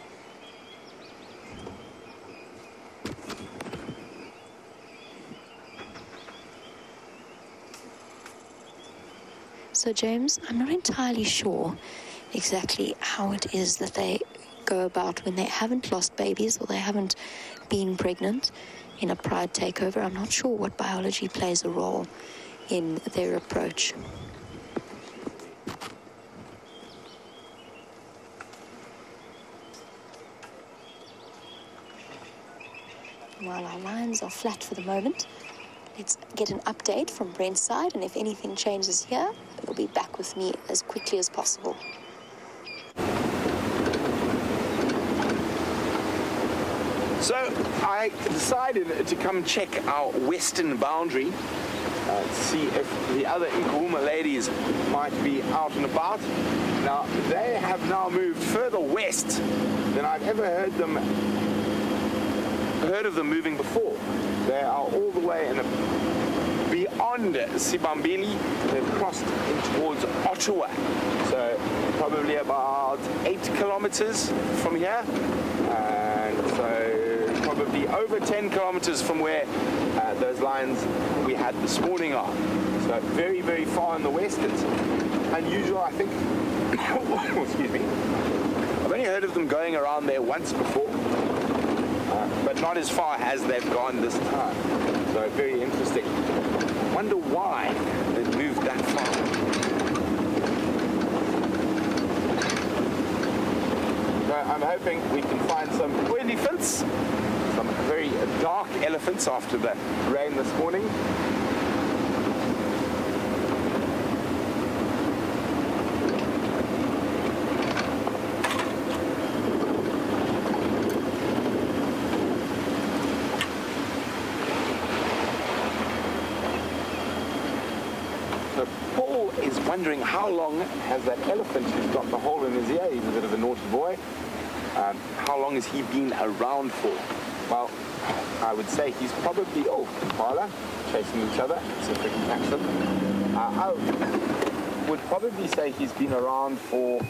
So, James, I'm not entirely sure exactly how it is that they go about when they haven't lost babies or they haven't been pregnant in a pride takeover. I'm not sure what biology plays a role in their approach. While our lines are flat for the moment, let's get an update from Brent's side, and if anything changes here, he'll be back with me as quickly as possible. So I decided to come check our western boundary, see if the other Nkuhuma ladies might be out and about. Now, they have now moved further west than I've ever heard of them moving before. They are all the way beyond Sibambili. They've crossed in towards Ottawa, so probably about 8 kilometers from here, and so probably over 10 kilometers from where those lions we had this morning are. So very, very far in the west. It's unusual, I think. Excuse me. I've only heard of them going around there once before, but not as far as they've gone this time. So very interesting. Wonder why they've moved that far. So I'm hoping we can find some elephants, some very dark elephants after the rain this morning. Paul Paul is wondering how long has that elephant who's got the hole in his ear, he's a bit of a naughty boy, how long has he been around for? Well, I would say he's probably, Impala, chasing each other, see if we can catch them. I would probably say he's been around for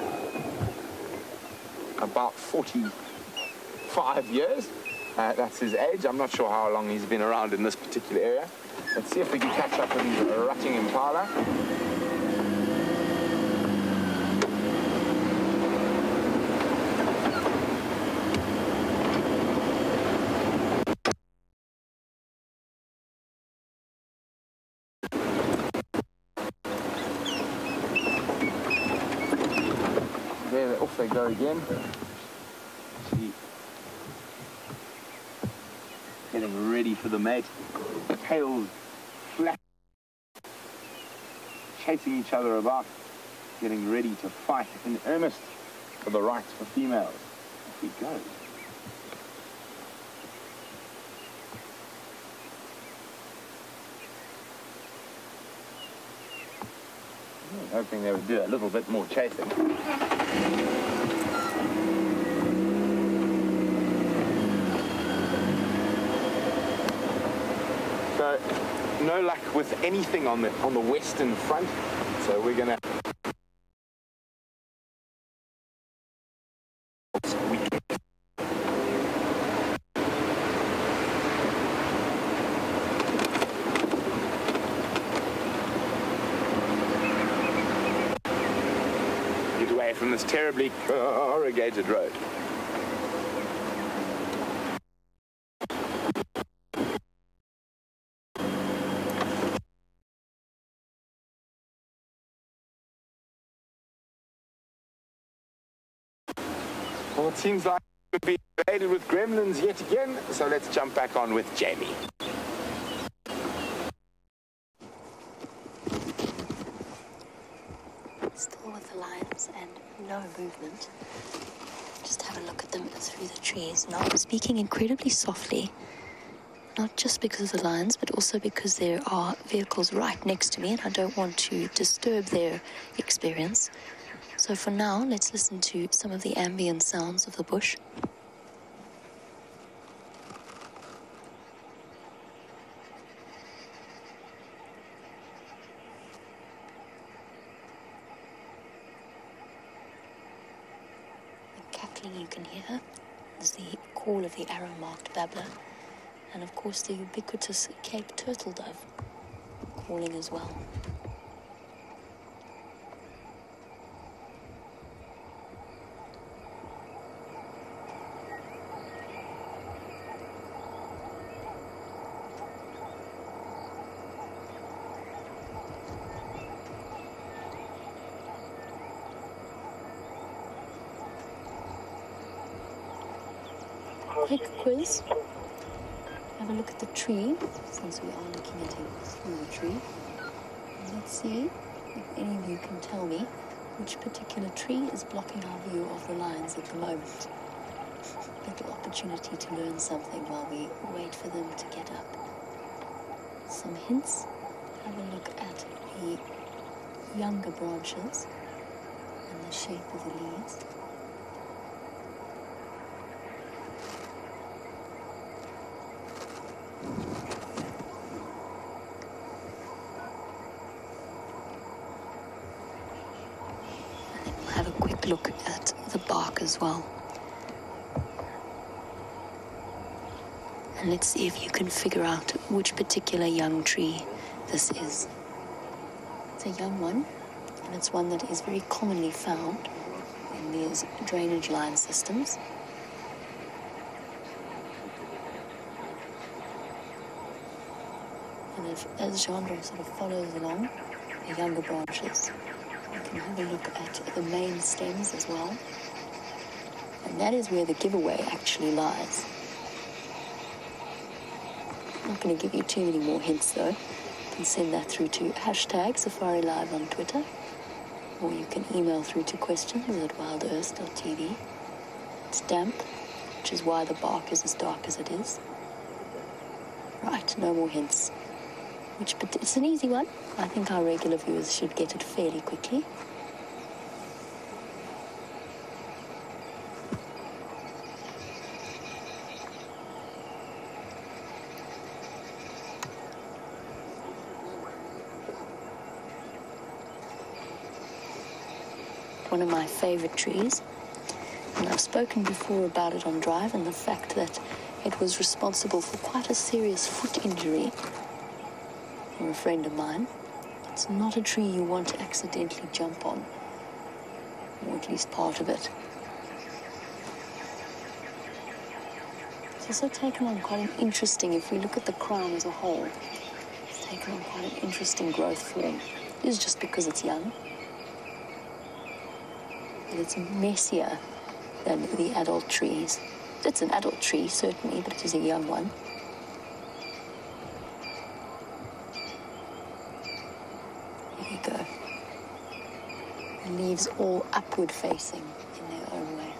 about 45 years. That's his age. I'm not sure how long he's been around in this particular area. Let's see if we can catch up with his rutting Impala. There, off they go again. See. Getting ready for the mate. Tails flat, chasing each other about, getting ready to fight in earnest for the rights for females. Off we go. Hoping they would do a little bit more chasing. So, no luck with anything on the western front. So we're gonna get away from this terribly corrugated road. Well, it seems like we've been invaded with gremlins yet again, so let's jump back on with Jamie. Still with the lions and no movement. Just have a look at them through the trees. Now I'm speaking incredibly softly, not just because of the lions, but also because there are vehicles right next to me and I don't want to disturb their experience. So for now, let's listen to some of the ambient sounds of the bush. The cackling you can hear is the call of the arrow-marked babbler, and of course the ubiquitous Cape turtle dove calling as well. Quick quiz. Have a look at the tree, since we are looking at it through the tree. And let's see if any of you can tell me which particular tree is blocking our view of the lions at the moment. Little opportunity to learn something while we wait for them to get up. Some hints. Have a look at the younger branches and the shape of the leaves. Have a quick look at the bark as well. And let's see if you can figure out which particular young tree this is. It's a young one, and it's one that is very commonly found in these drainage line systems. And as Jean sort of follows along the younger branches, you can have a look at the main stems as well. And that is where the giveaway actually lies. I'm not going to give you too many more hints though. You can send that through to #SafariLive on Twitter, or you can email through to questions@wildearth.tv. It's damp, which is why the bark is as dark as it is. Right, no more hints. but it's an easy one. I think our regular viewers should get it fairly quickly. One of my favorite trees, and I've spoken before about it on Drive and the fact that it was responsible for quite a serious foot injury for a friend of mine. It's not a tree you want to accidentally jump on, or at least part of it. It's also taken on quite an interesting, if we look at the crown as a whole, it's taken on quite an interesting growth form. It is just because it's young. But it's messier than the adult trees. It's an adult tree, certainly, but it is a young one. There you go. The leaves all upward facing in their own way.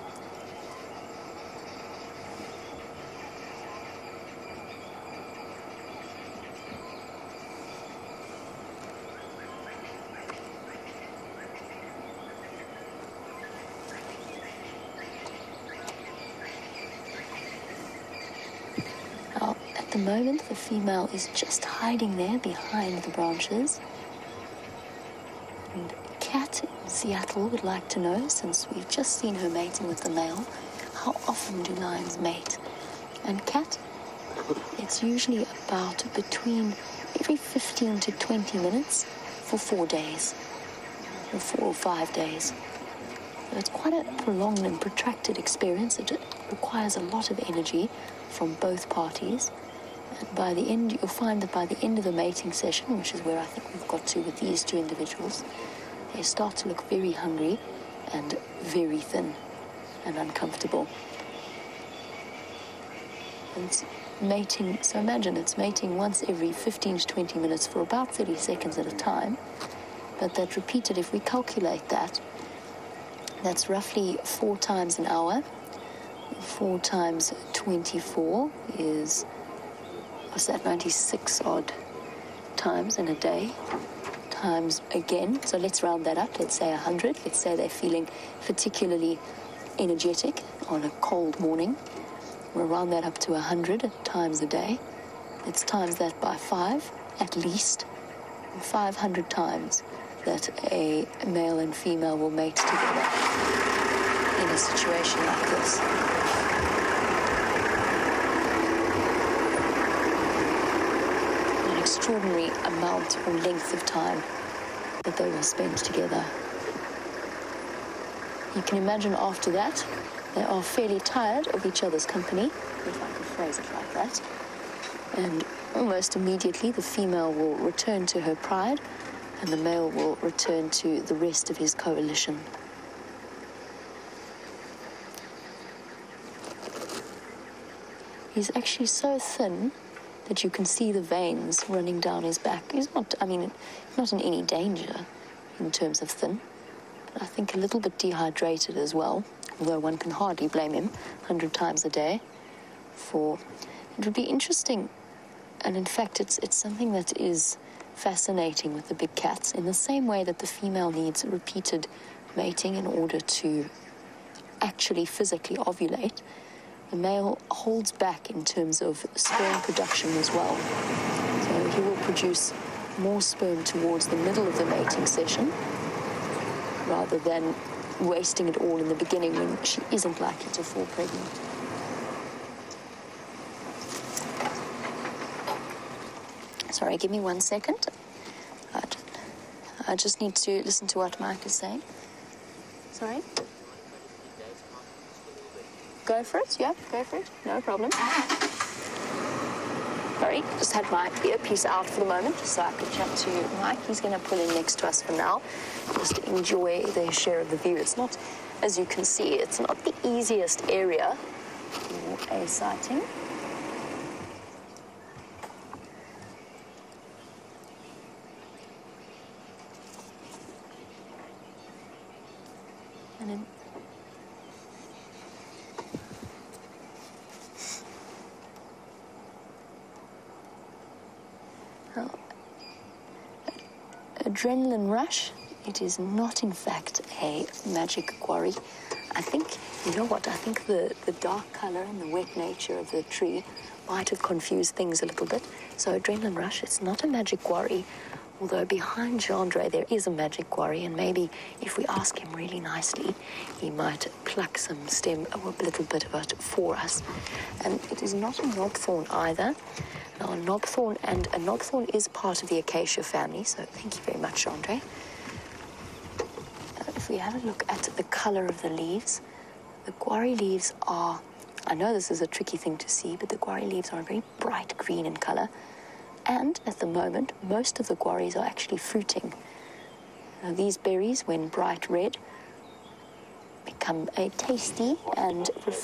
Now, at the moment, the female is just hiding there behind the branches. And Kat in Seattle would like to know, since we've just seen her mating with the male, how often do lions mate? And Kat, it's usually about between every 15 to 20 minutes for 4 days, or 4 or 5 days. So it's quite a prolonged and protracted experience. It requires a lot of energy from both parties. And by the end, you'll find that by the end of the mating session, which is where I think we've got to with these two individuals, they start to look very hungry and very thin and uncomfortable. And it's mating, so imagine it's mating once every 15 to 20 minutes for about 30 seconds at a time. But that repeated, if we calculate that, that's roughly 4 times an hour. 4 times 24 is, what's that, 96 odd times in a day. Times again, so let's round that up, let's say 100. Let's say they're feeling particularly energetic on a cold morning. We'll round that up to 100 times a day. Let's times that by 5, at least 500 times that a male and female will mate together in a situation like this. An extraordinary amount or length of time that they will spend together. You can imagine after that, they are fairly tired of each other's company, if I could phrase it like that. And almost immediately, the female will return to her pride, and the male will return to the rest of his coalition. He's actually so thin that you can see the veins running down his back. He's not, not in any danger in terms of thin, but I think a little bit dehydrated as well, although one can hardly blame him 100 times a day for... It would be interesting, and in fact it's something that is fascinating with the big cats, in the same way that the female needs repeated mating in order to actually physically ovulate. The male holds back in terms of sperm production as well. So he will produce more sperm towards the middle of the mating session, rather than wasting it all in the beginning when she isn't likely to fall pregnant. Sorry, give me 1 second. I just need to listen to what Mike is saying. Sorry? Go for it? Yeah, go for it. No problem. Sorry, just had my earpiece out for the moment so I could chat to Mike. He's going to pull in next to us for now, just to enjoy their share of the view. It's not, as you can see, it's not the easiest area for a sighting. And then Adrenaline Rush. It is not, in fact, a magic quarry. I think, you know what, I think the dark colour and the wet nature of the tree might have confused things a little bit. So Adrenaline Rush, it's not a magic quarry, although behind Gendre there is a magic quarry, and maybe if we ask him really nicely, he might pluck some stem, a little bit of it for us. And it is not a knobthorn either. Now, a knobthorn is part of the acacia family, so thank you very much, Gendre. If we have a look at the colour of the leaves, the guarri leaves are, I know this is a tricky thing to see, but the guarri leaves are very bright green in colour. And at the moment, most of the guarris are actually fruiting. Now, these berries, when bright red, become a tasty and